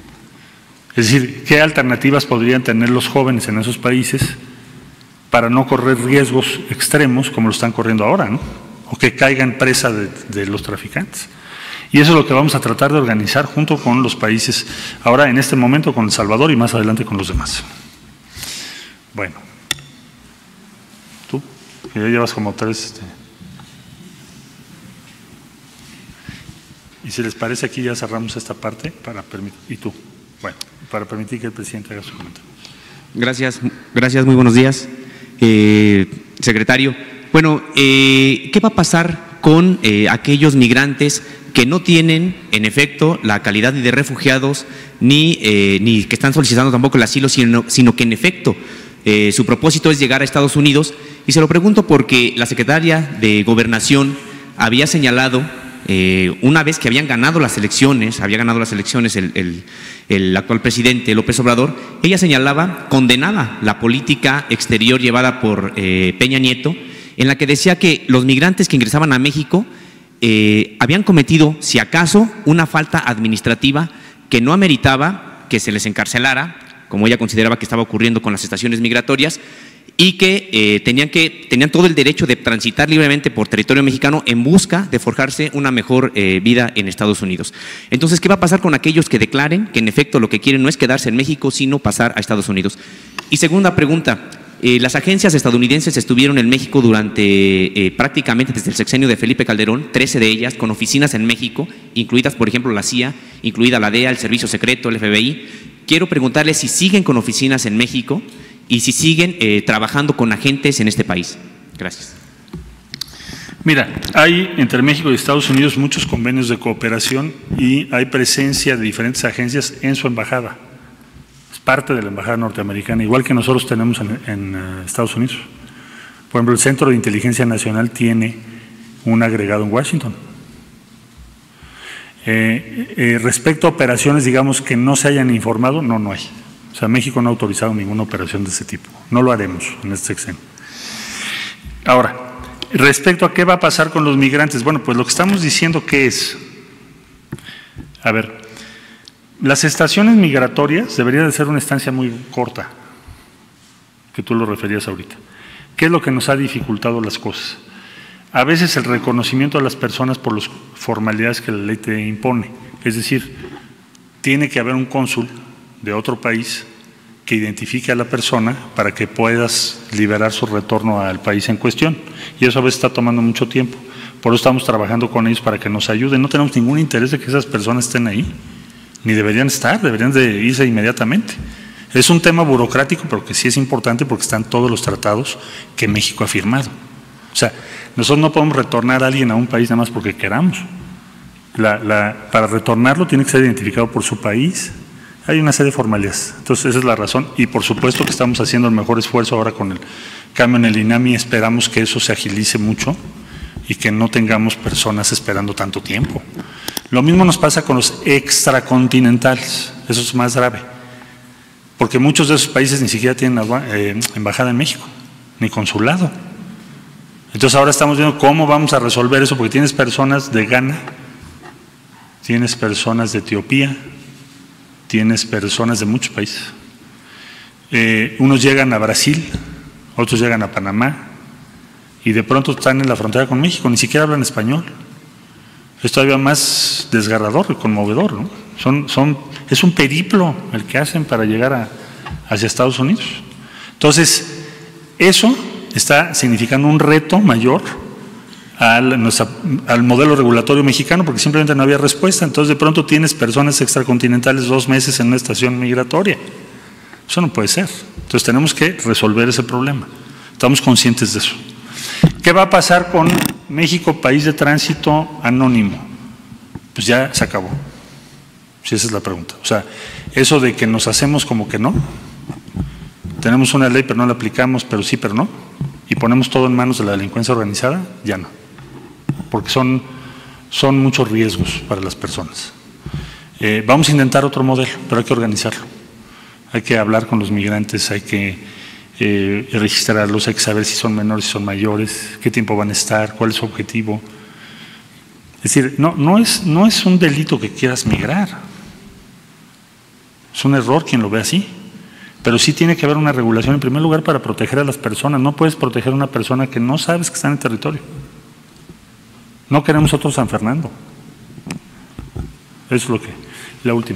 Es decir, ¿qué alternativas podrían tener los jóvenes en esos países para no correr riesgos extremos como lo están corriendo ahora, ¿no? O que caigan presa de, de los traficantes. Y eso es lo que vamos a tratar de organizar junto con los países, ahora en este momento con El Salvador y más adelante con los demás. Bueno, tú, que ya llevas como tres. Este, y si les parece, aquí ya cerramos esta parte para permitir, y tú, bueno, para permitir que el presidente haga su comentario. Gracias, gracias, muy buenos días, eh, secretario. Bueno, eh, ¿qué va a pasar con eh, aquellos migrantes que no tienen, en efecto, la calidad de refugiados, ni, eh, ni que están solicitando tampoco el asilo, sino, sino que en efecto eh, su propósito es llegar a Estados Unidos? Y se lo pregunto porque la secretaria de Gobernación había señalado, eh, una vez que habían ganado las elecciones, había ganado las elecciones el, el, el actual presidente López Obrador, ella señalaba, condenaba la política exterior llevada por eh, Peña Nieto, en la que decía que los migrantes que ingresaban a México Eh, habían cometido, si acaso, una falta administrativa que no ameritaba que se les encarcelara, como ella consideraba que estaba ocurriendo con las estaciones migratorias, y que, eh, tenían que tenían todo el derecho de transitar libremente por territorio mexicano en busca de forjarse una mejor eh, vida en Estados Unidos. Entonces, ¿qué va a pasar con aquellos que declaren que en efecto lo que quieren no es quedarse en México, sino pasar a Estados Unidos? Y segunda pregunta. Eh, las agencias estadounidenses estuvieron en México durante eh, prácticamente desde el sexenio de Felipe Calderón, trece de ellas con oficinas en México, incluidas por ejemplo la C I A, incluida la D E A, el Servicio Secreto, el F B I. Quiero preguntarles si siguen con oficinas en México y si siguen eh, trabajando con agentes en este país. Gracias. Mira, hay entre México y Estados Unidos muchos convenios de cooperación y hay presencia de diferentes agencias en su embajada. Es parte de la embajada norteamericana, igual que nosotros tenemos en, en uh, Estados Unidos. Por ejemplo, el Centro de Inteligencia Nacional tiene un agregado en Washington. Eh, eh, respecto a operaciones, digamos, que no se hayan informado, no, no hay. O sea, México no ha autorizado ninguna operación de ese tipo. No lo haremos en este sexenio. Ahora, respecto a qué va a pasar con los migrantes, bueno, pues lo que estamos diciendo que es, a ver, las estaciones migratorias deberían de ser una estancia muy corta, que tú lo referías ahorita. ¿Qué es lo que nos ha dificultado las cosas? A veces el reconocimiento de las personas por las formalidades que la ley te impone, es decir, tiene que haber un cónsul de otro país que identifique a la persona para que puedas liberar su retorno al país en cuestión. Y eso a veces está tomando mucho tiempo. Por eso estamos trabajando con ellos para que nos ayuden. No tenemos ningún interés de que esas personas estén ahí, ni deberían estar, deberían de irse inmediatamente. Es un tema burocrático, pero que sí es importante porque están todos los tratados que México ha firmado. O sea, nosotros no podemos retornar a alguien a un país nada más porque queramos. La, la, para retornarlo tiene que ser identificado por su país. Hay una serie de formalidades. Entonces, esa es la razón. Y por supuesto que estamos haciendo el mejor esfuerzo ahora con el cambio en el INAMI. Esperamos que eso se agilice mucho y que no tengamos personas esperando tanto tiempo. Lo mismo nos pasa con los extracontinentales. Eso es más grave. Porque muchos de esos países ni siquiera tienen eh, embajada en México, ni consulado. Entonces ahora estamos viendo cómo vamos a resolver eso, porque tienes personas de Ghana, tienes personas de Etiopía, tienes personas de muchos países. Eh, unos llegan a Brasil, otros llegan a Panamá, y de pronto están en la frontera con México, ni siquiera hablan español. Es todavía más desgarrador y conmovedor, ¿no? Son, son, es un periplo el que hacen para llegar a, hacia Estados Unidos. Entonces, eso está significando un reto mayor al, nuestra, al modelo regulatorio mexicano, porque simplemente no había respuesta. Entonces, de pronto tienes personas extracontinentales dos meses en una estación migratoria. Eso no puede ser. Entonces, tenemos que resolver ese problema. Estamos conscientes de eso. ¿Qué va a pasar con México, país de tránsito anónimo? Pues ya se acabó. Si esa es la pregunta. O sea, eso de que nos hacemos como que no, tenemos una ley pero no la aplicamos, pero sí, pero no, y ponemos todo en manos de la delincuencia organizada, ya no. Porque son, son muchos riesgos para las personas. Eh, vamos a intentar otro modelo, pero hay que organizarlo. Hay que hablar con los migrantes, hay que eh, registrarlos, hay que saber si son menores, si son mayores, qué tiempo van a estar, cuál es su objetivo. Es decir, no, no, es, no es un delito que quieras migrar. Es un error quien lo ve así. Pero sí tiene que haber una regulación en primer lugar para proteger a las personas. No puedes proteger a una persona que no sabes que está en el territorio. No queremos otro San Fernando. Eso es lo que, la última.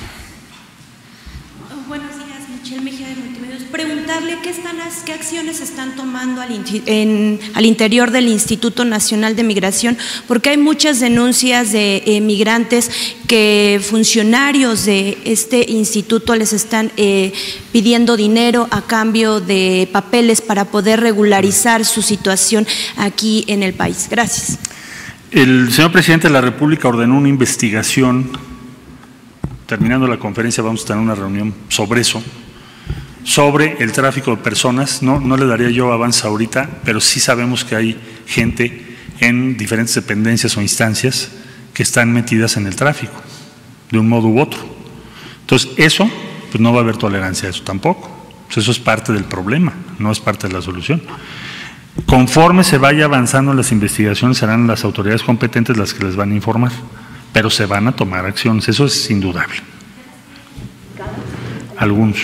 Buenos días, Michelle Mejía de Multimedios. Preguntarle qué, están, qué acciones están tomando al, en, al interior del Instituto Nacional de Migración, porque hay muchas denuncias de eh, migrantes que funcionarios de este instituto les están eh, pidiendo dinero a cambio de papeles para poder regularizar su situación aquí en el país. Gracias. El señor presidente de la República ordenó una investigación. Terminando la conferencia vamos a tener una reunión sobre eso, sobre el tráfico de personas. No, no le daría yo avance ahorita, pero sí sabemos que hay gente en diferentes dependencias o instancias que están metidas en el tráfico, de un modo u otro. Entonces, eso, pues no va a haber tolerancia a eso tampoco. Pues eso es parte del problema, no es parte de la solución. Conforme se vaya avanzando en las investigaciones, serán las autoridades competentes las que les van a informar, pero se van a tomar acciones, eso es indudable. Algunos.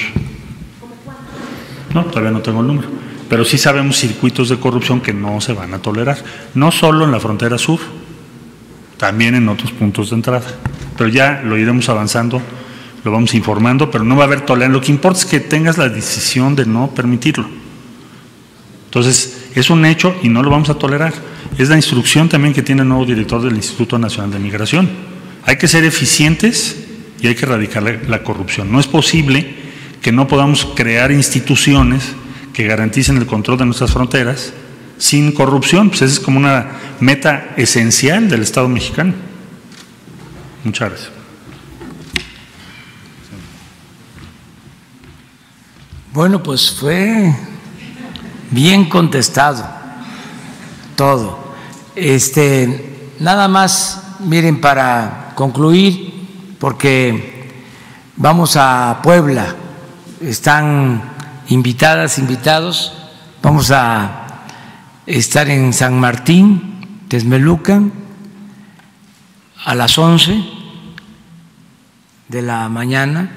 No, todavía no tengo el número, pero sí sabemos circuitos de corrupción que no se van a tolerar, no solo en la frontera sur, también en otros puntos de entrada. Pero ya lo iremos avanzando, lo vamos informando, pero no va a haber tolerancia. Lo que importa es que tengas la decisión de no permitirlo. Entonces, es un hecho y no lo vamos a tolerar. Es la instrucción también que tiene el nuevo director del Instituto Nacional de Migración. Hay que ser eficientes y hay que erradicar la, la corrupción. No es posible que no podamos crear instituciones que garanticen el control de nuestras fronteras sin corrupción. Pues esa es como una meta esencial del Estado mexicano. Muchas gracias. Bueno, pues fue bien contestado todo. Este, nada más, miren, para concluir, porque vamos a Puebla, están invitadas, invitados, vamos a estar en San Martín, Texmelucan, a las once de la mañana,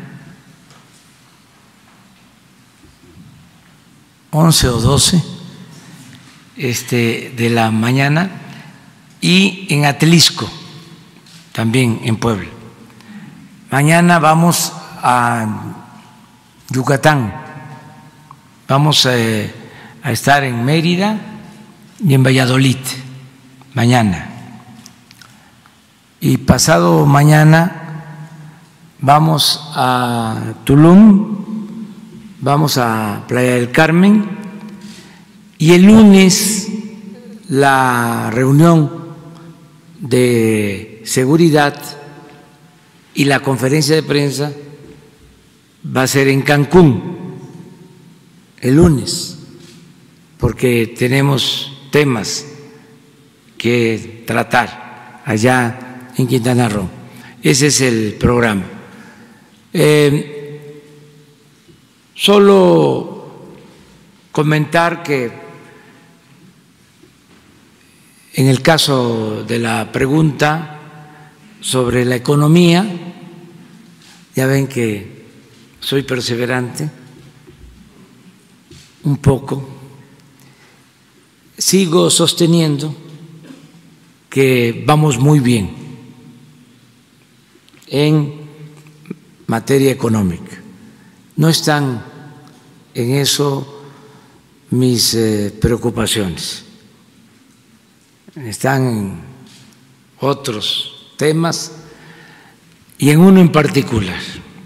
once o doce este, de la mañana, y en Atlisco, también en Puebla. Mañana vamos a Yucatán, vamos eh, a estar en Mérida y en Valladolid, mañana. Y pasado mañana vamos a Tulum, vamos a Playa del Carmen, y el lunes la reunión de seguridad y la conferencia de prensa va a ser en Cancún el lunes, porque tenemos temas que tratar allá en Quintana Roo. Ese es el programa. Eh, solo comentar que en el caso de la pregunta sobre la economía, ya ven que soy perseverante un poco, sigo sosteniendo que vamos muy bien en materia económica. No están en eso mis eh, preocupaciones, están en otros temas y en uno en particular.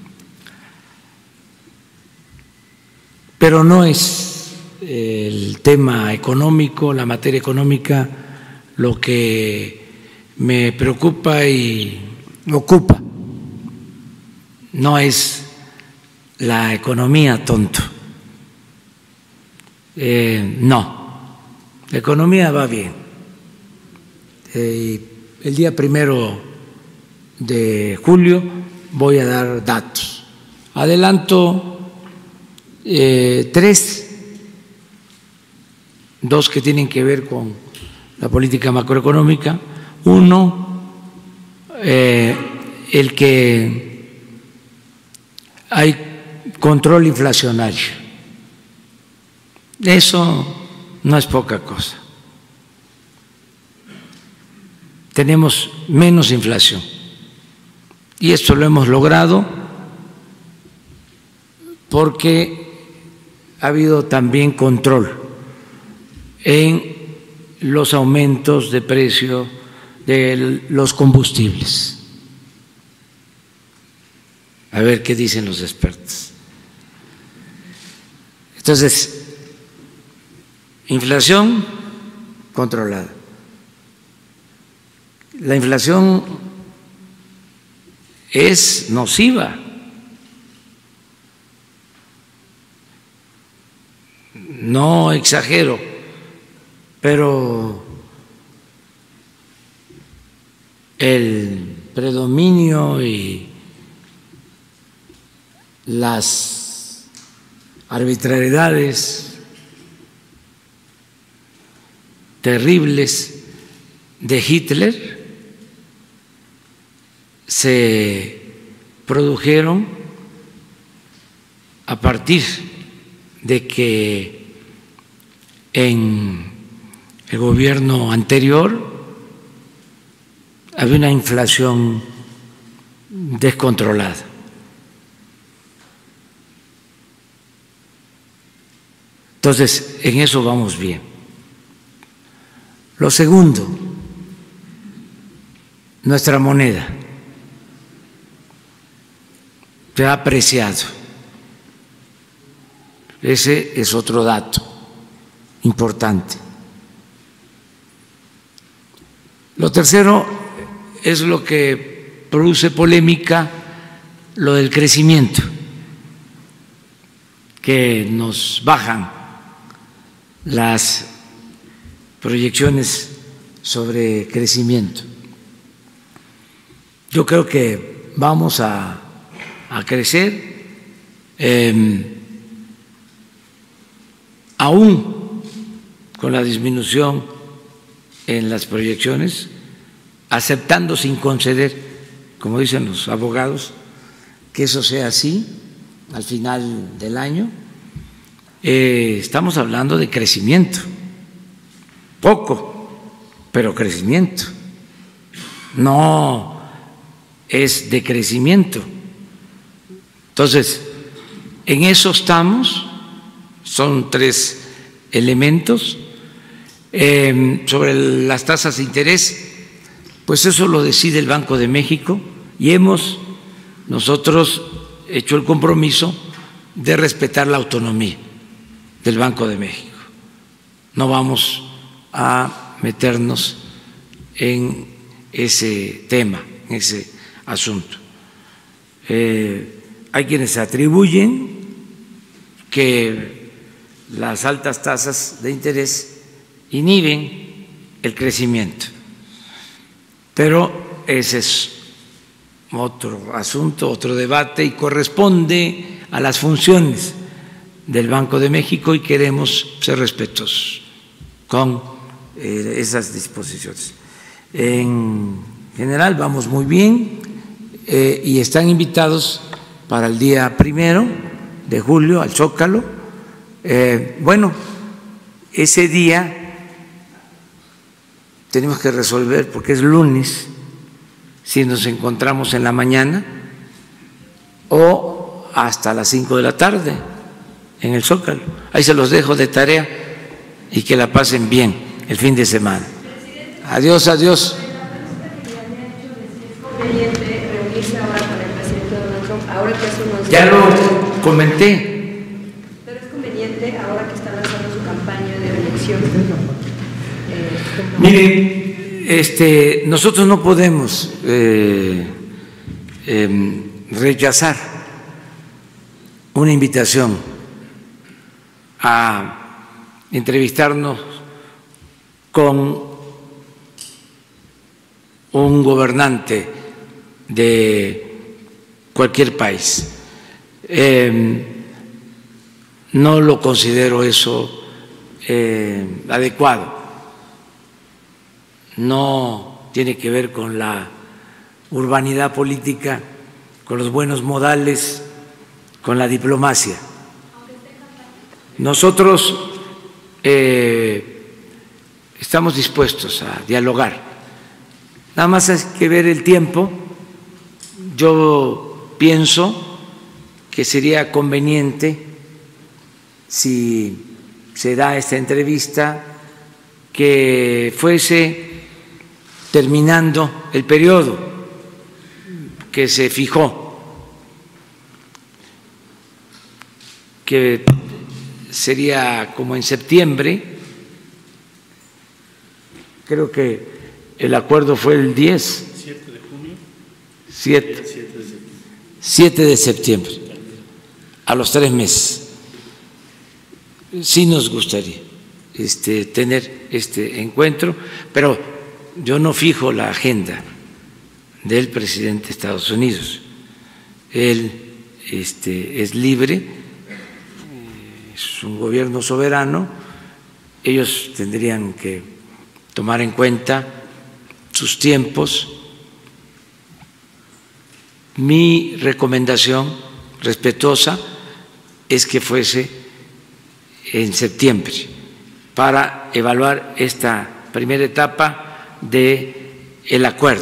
Pero no es el tema económico, la materia económica, lo que me preocupa y ocupa. No es la economía, tonto. Eh, no, la economía va bien. Eh, el día primero de julio voy a dar datos. Adelanto eh, tres, dos que tienen que ver con la política macroeconómica. Uno, eh, el que hay control inflacionario. Eso no es poca cosa. Tenemos menos inflación y esto lo hemos logrado porque ha habido también control en los aumentos de precio de los combustibles. A ver qué dicen los expertos. Entonces, inflación controlada. La inflación es nociva. No exagero, pero el predominio y las arbitrariedades terribles de Hitler se produjeron a partir de que en el gobierno anterior había una inflación descontrolada. Entonces, en eso vamos bien. Lo segundo, nuestra moneda se ha apreciado. Ese es otro dato importante. Lo tercero es lo que produce polémica, lo del crecimiento, que nos bajan las proyecciones sobre crecimiento. Yo creo que vamos a, a crecer, eh, aún con la disminución en las proyecciones, aceptando sin conceder, como dicen los abogados, que eso sea así al final del año. Eh, estamos hablando de crecimiento, poco, pero crecimiento, no es de crecimiento. Entonces, en eso estamos, son tres elementos. Eh, sobre las tasas de interés, pues eso lo decide el Banco de México y hemos nosotros hecho el compromiso de respetar la autonomía del Banco de México. No vamos a meternos en ese tema, en ese asunto. Eh, hay quienes atribuyen que las altas tasas de interés inhiben el crecimiento, pero ese es otro asunto, otro debate, y corresponde a las funciones del Banco de México y queremos ser respetuosos con eh, esas disposiciones. En general vamos muy bien eh, y están invitados para el día primero de julio al Zócalo. Eh, bueno, ese día tenemos que resolver, porque es lunes, si nos encontramos en la mañana o hasta las cinco de la tarde en el Zócalo. Ahí se los dejo de tarea y que la pasen bien el fin de semana. Adiós, adiós. Ya lo comenté. Pero es conveniente ahora que está lanzando su campaña de reelección. Eh, Miren, este, nosotros no podemos eh, eh, rechazar una invitación a entrevistarnos con un gobernante de cualquier país. Eh, no lo considero eso eh, adecuado. No tiene que ver con la urbanidad política, con los buenos modales, con la diplomacia. Nosotros eh, estamos dispuestos a dialogar. Nada más hay que ver el tiempo. Yo pienso que sería conveniente, si se da esta entrevista, que fuese terminando el periodo que se fijó, que sería como en septiembre. Creo que el acuerdo fue el diez. ¿siete de junio? siete. siete de septiembre, a los tres meses. Sí nos gustaría este, tener este encuentro, pero yo no fijo la agenda del presidente de Estados Unidos. Él este, es libre, es un gobierno soberano, ellos tendrían que tomar en cuenta sus tiempos. Mi recomendación respetuosa es que fuese en septiembre para evaluar esta primera etapa de el acuerdo.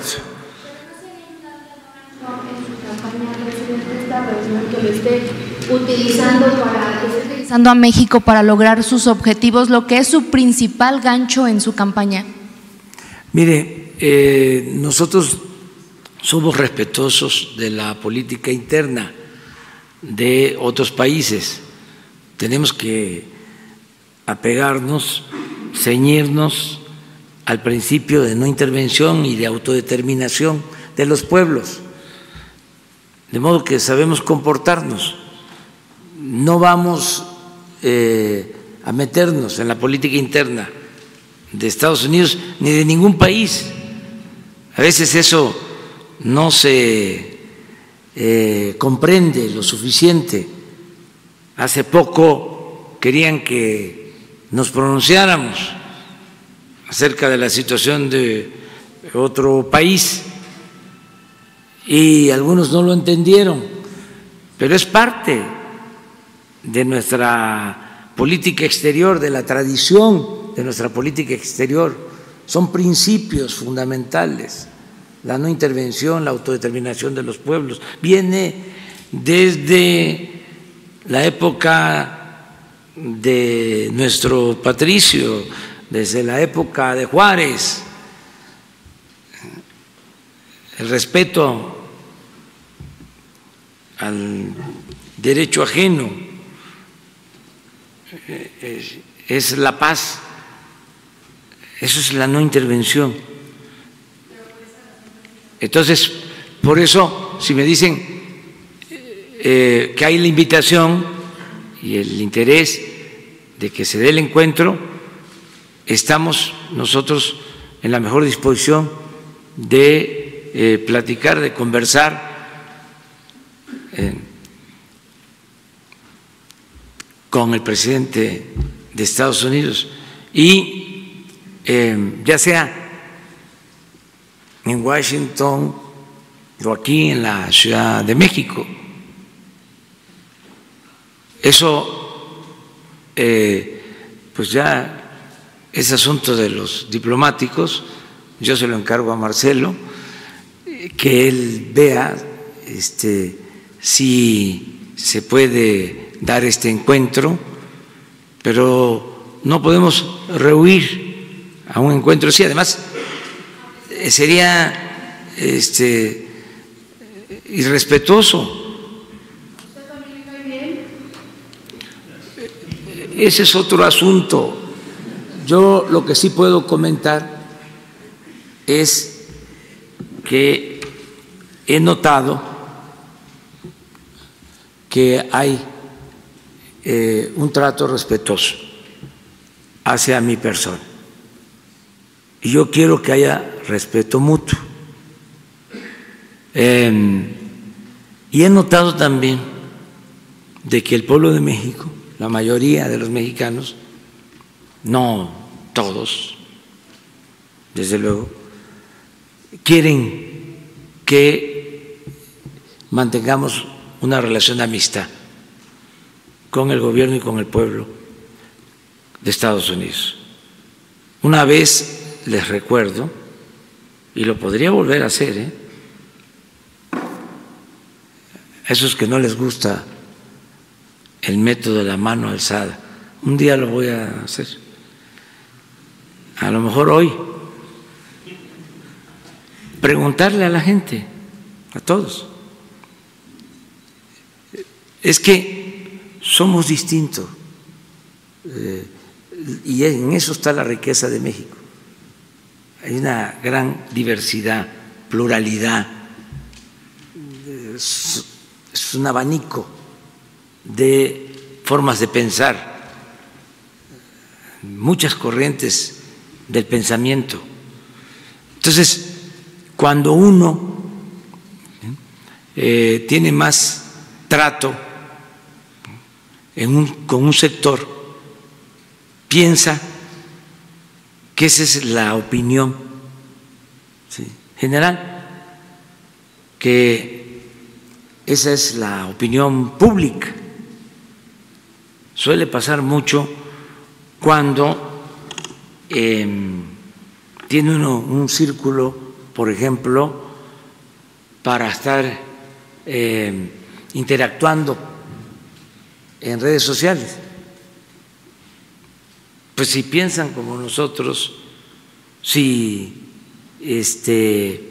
Que lo esté utilizando para que esté utilizando a México para lograr sus objetivos, lo que es su principal gancho en su campaña. Mire, eh, nosotros somos respetuosos de la política interna de otros países. Tenemos que apegarnos, ceñirnos al principio de no intervención y de autodeterminación de los pueblos, de modo que sabemos comportarnos. No vamos eh, a meternos en la política interna de Estados Unidos ni de ningún país. A veces eso no se eh, comprende lo suficiente. Hace poco querían que nos pronunciáramos acerca de la situación de otro país y algunos no lo entendieron, pero es parte de nuestra política exterior, de la tradición de nuestra política exterior. Son principios fundamentales: la no intervención, la autodeterminación de los pueblos. Viene desde la época de nuestro patricio, desde la época de Juárez, el respeto al derecho ajeno, es la paz, eso es la no intervención. Entonces, por eso, si me dicen eh, que hay la invitación y el interés de que se dé el encuentro, estamos nosotros en la mejor disposición de eh, platicar, de conversar eh, con el presidente de Estados Unidos y eh, ya sea en Washington o aquí en la Ciudad de México. Eso eh, pues ya es asunto de los diplomáticos. Yo se lo encargo a Marcelo, que él vea este, si se puede dar este encuentro, pero no podemos rehuir a un encuentro así. Además, sería este, irrespetuoso. Ese es otro asunto. Yo lo que sí puedo comentar es que he notado que hay eh, un trato respetuoso hacia mi persona. Y yo quiero que haya respeto mutuo. Eh, y he notado también de que el pueblo de México, la mayoría de los mexicanos, no todos, desde luego, quieren que mantengamos una relación de amistad con el gobierno y con el pueblo de Estados Unidos. Una vez les recuerdo, y lo podría volver a hacer, ¿eh? a esos que no les gusta el método de la mano alzada, un día lo voy a hacer, a lo mejor hoy, preguntarle a la gente, a todos, es que somos distintos eh, y en eso está la riqueza de México. Hay una gran diversidad, pluralidad, es, es un abanico de formas de pensar, muchas corrientes del pensamiento. Entonces, cuando uno eh, tiene más trato en un, con un sector, piensa que esa es la opinión ¿sí? general, que esa es la opinión pública. Suele pasar mucho cuando eh, tiene uno un círculo, por ejemplo, para estar eh, interactuando en redes sociales. Pues si piensan como nosotros, si este,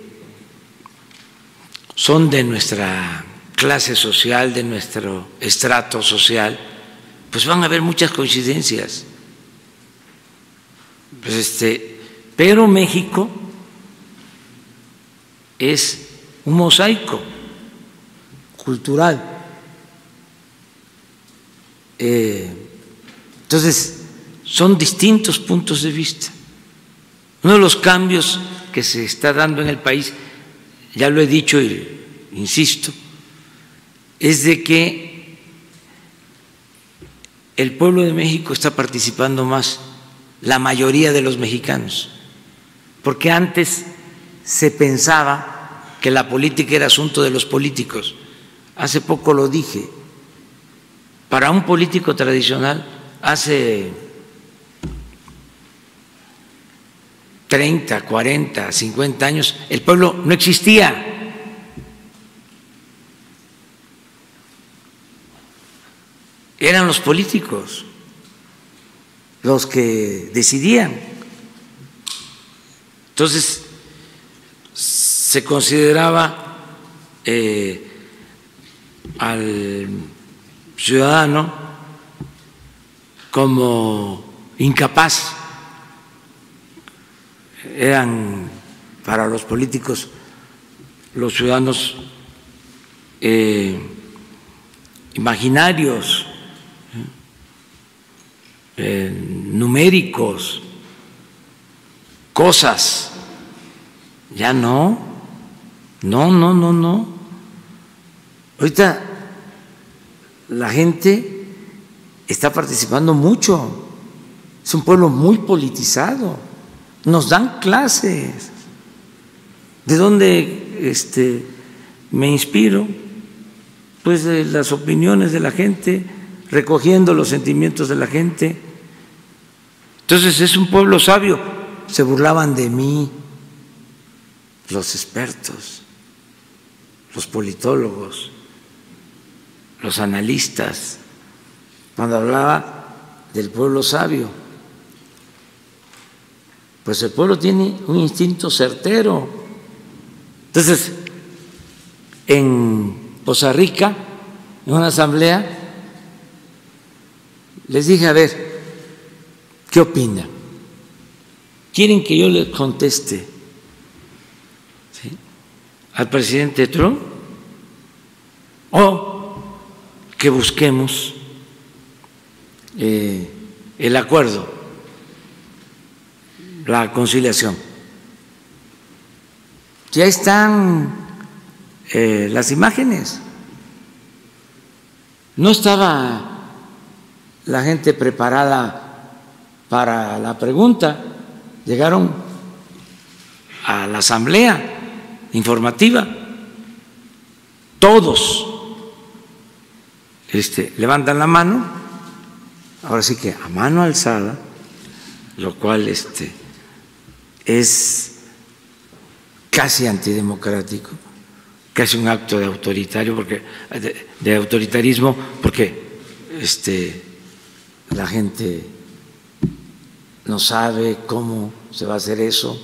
son de nuestra clase social, de nuestro estrato social, pues van a haber muchas coincidencias. Pues este, Pero México es un mosaico cultural. Eh, entonces, son distintos puntos de vista. Uno de los cambios que se está dando en el país, ya lo he dicho y insisto, es de que el pueblo de México está participando más, la mayoría de los mexicanos, porque antes se pensaba que la política era asunto de los políticos. Hace poco lo dije, para un político tradicional hace treinta, cuarenta, cincuenta años el pueblo no existía. Eran los políticos los que decidían. Entonces se consideraba eh, al ciudadano como incapaz. Eran para los políticos, los ciudadanos eh, imaginarios, eh, numéricos, cosas. Ya no, no, no, no, no. Ahorita la gente está participando mucho. Es un pueblo muy politizado. Nos dan clases. ¿De dónde este, me inspiro? Pues de las opiniones de la gente, recogiendo los sentimientos de la gente. Entonces es un pueblo sabio. Se burlaban de mí los expertos, los politólogos, los analistas, cuando hablaba del pueblo sabio. Pues el pueblo tiene un instinto certero. Entonces, en Poza Rica, en una asamblea, les dije, a ver, ¿qué opinan? ¿Quieren que yo les conteste ¿sí? al presidente Trump? ¿O que busquemos eh, el acuerdo, la conciliación? Ya están eh, las imágenes. No estaba la gente preparada para la pregunta. Llegaron a la asamblea informativa, todos este, levantan la mano, ahora sí que a mano alzada, lo cual este, es casi antidemocrático, casi un acto de autoritario, porque de, de autoritarismo, porque este, la gente no sabe cómo se va a hacer eso.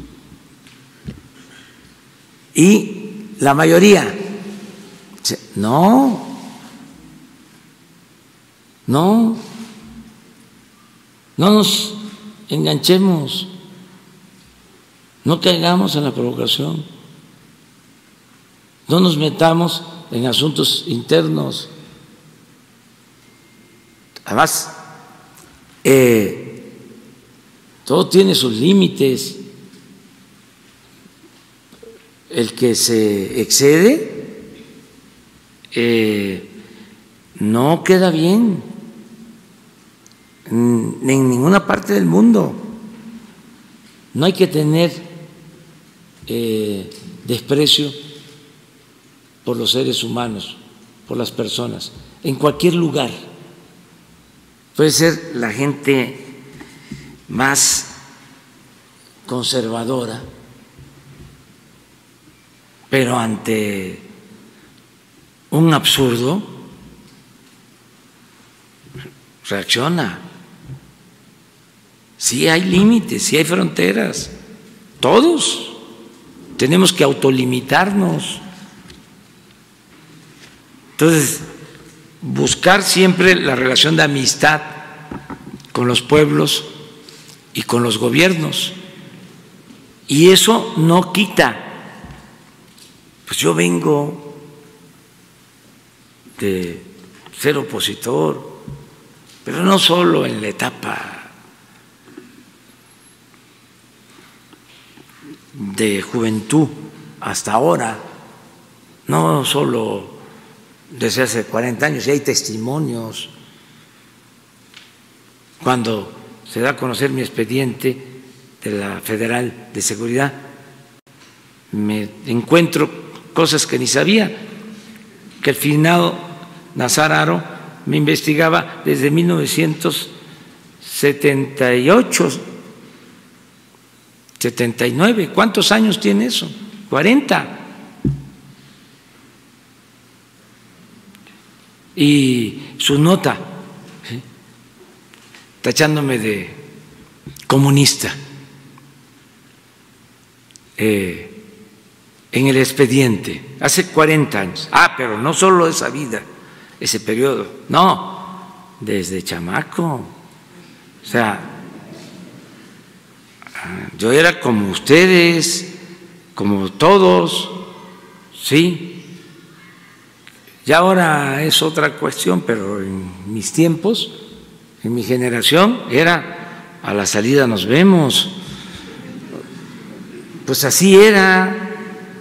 Y la mayoría, no, no, no nos enganchemos, no caigamos en la provocación, no nos metamos en asuntos internos. Además, eh, todo tiene sus límites. El que se excede eh, no queda bien en, en ninguna parte del mundo. No hay que tener eh, desprecio por los seres humanos, por las personas, en cualquier lugar. Puede ser la gente más conservadora, pero ante un absurdo reacciona. Sí hay límites, sí hay fronteras, todos tenemos que autolimitarnos. Entonces, buscar siempre la relación de amistad con los pueblos y con los gobiernos, Y eso no quita. Pues yo vengo de ser opositor, pero no solo en la etapa de juventud hasta ahora, no solo desde hace cuarenta años, y hay testimonios. Cuando se da a conocer mi expediente de la Federal de Seguridad, me encuentro cosas que ni sabía, que el finado Nazar Haro me investigaba desde mil novecientos setenta y ocho, setenta y nueve. ¿Cuántos años tiene eso? cuarenta. Y su nota, ¿sí?, tachándome de comunista eh, en el expediente, hace cuarenta años. Ah, pero no solo esa vida, ese periodo, no, desde chamaco. O sea, yo era como ustedes, como todos, sí. Y ahora es otra cuestión, pero en mis tiempos, en mi generación, era a la salida nos vemos. Pues así era,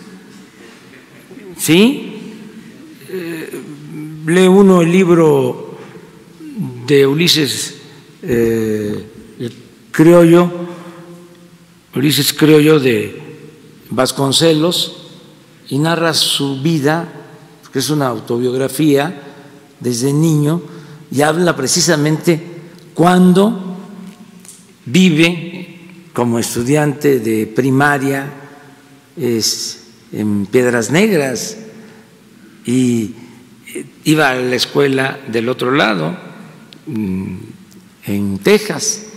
¿sí? Eh, lee uno el libro de Ulises eh, el Criollo, Ulises Criollo de Vasconcelos, y narra su vida, que es una autobiografía desde niño, y habla precisamente cuando vive como estudiante de primaria es, en Piedras Negras, y iba a la escuela del otro lado, en Texas,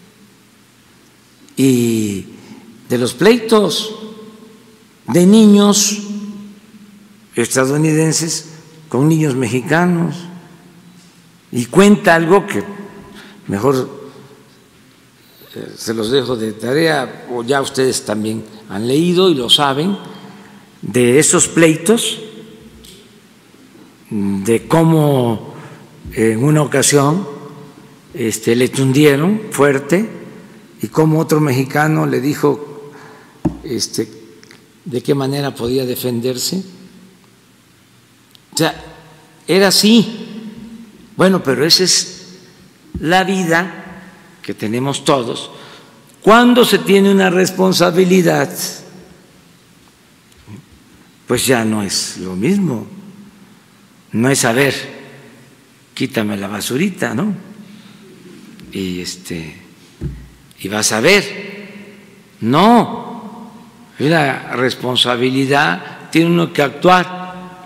y de los pleitos de niños estadounidenses con niños mexicanos, y cuenta algo que mejor se los dejo de tarea, o ya ustedes también han leído y lo saben, de esos pleitos, de cómo en una ocasión este, le tundieron fuerte y cómo otro mexicano le dijo este, de qué manera podía defenderse. O sea, era así. Bueno, pero esa es la vida que tenemos todos. Cuando se tiene una responsabilidad, pues ya no es lo mismo. No es a ver, quítame la basurita, ¿no? Y este y vas a ver. No, la responsabilidad tiene uno que actuar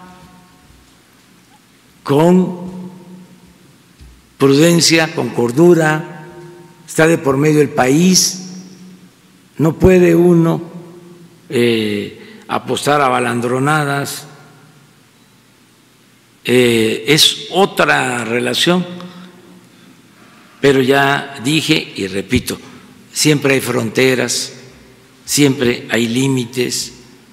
con prudencia, con cordura. Está de por medio el país, no puede uno eh, apostar a balandronadas, eh, es otra relación, pero ya dije y repito, siempre hay fronteras, siempre hay límites,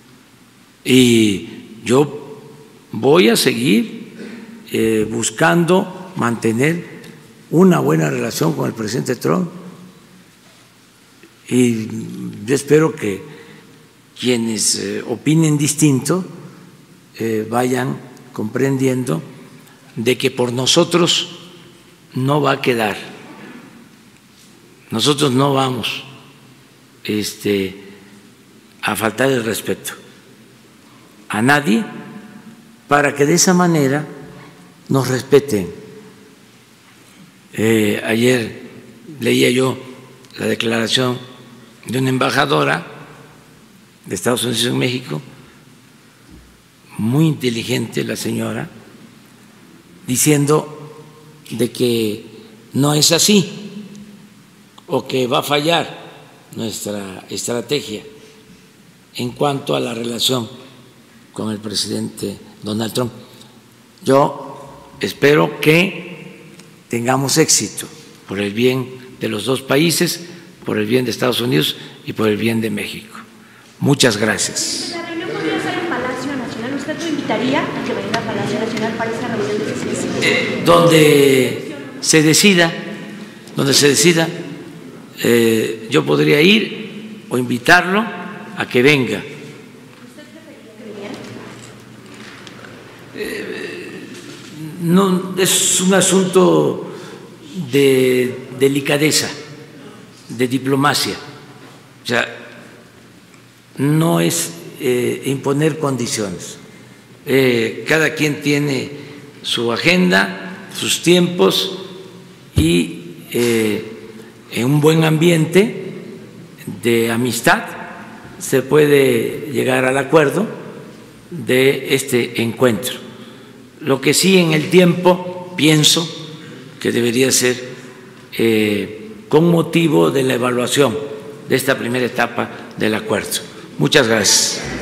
y yo voy a seguir eh, buscando mantener una buena relación con el presidente Trump, y yo espero que quienes eh, opinen distinto eh, vayan comprendiendo de que por nosotros no va a quedar, nosotros no vamos este, a faltar el respeto a nadie, para que de esa manera nos respeten. Eh, ayer leía yo la declaración de una embajadora de Estados Unidos en México, muy inteligente la señora, diciendo de que no es así o que va a fallar nuestra estrategia en cuanto a la relación con el presidente Donald Trump. Yo espero que tengamos éxito por el bien de los dos países, por el bien de Estados Unidos y por el bien de México. Muchas gracias. La reunión podría ser en Palacio Nacional. ¿Usted lo invitaría a que venga a Palacio Nacional para esa reunión de sesión? Eh, donde se decida, donde se decida, eh, yo podría ir o invitarlo a que venga. ¿Usted preferiría que viniera? Eh, no, es un asunto de delicadeza, de diplomacia. O sea, no es eh, imponer condiciones. Eh, cada quien tiene su agenda, sus tiempos y eh, en un buen ambiente de amistad se puede llegar al acuerdo de este encuentro. Lo que sí en el tiempo pienso que debería ser eh, con motivo de la evaluación de esta primera etapa del acuerdo. Muchas gracias.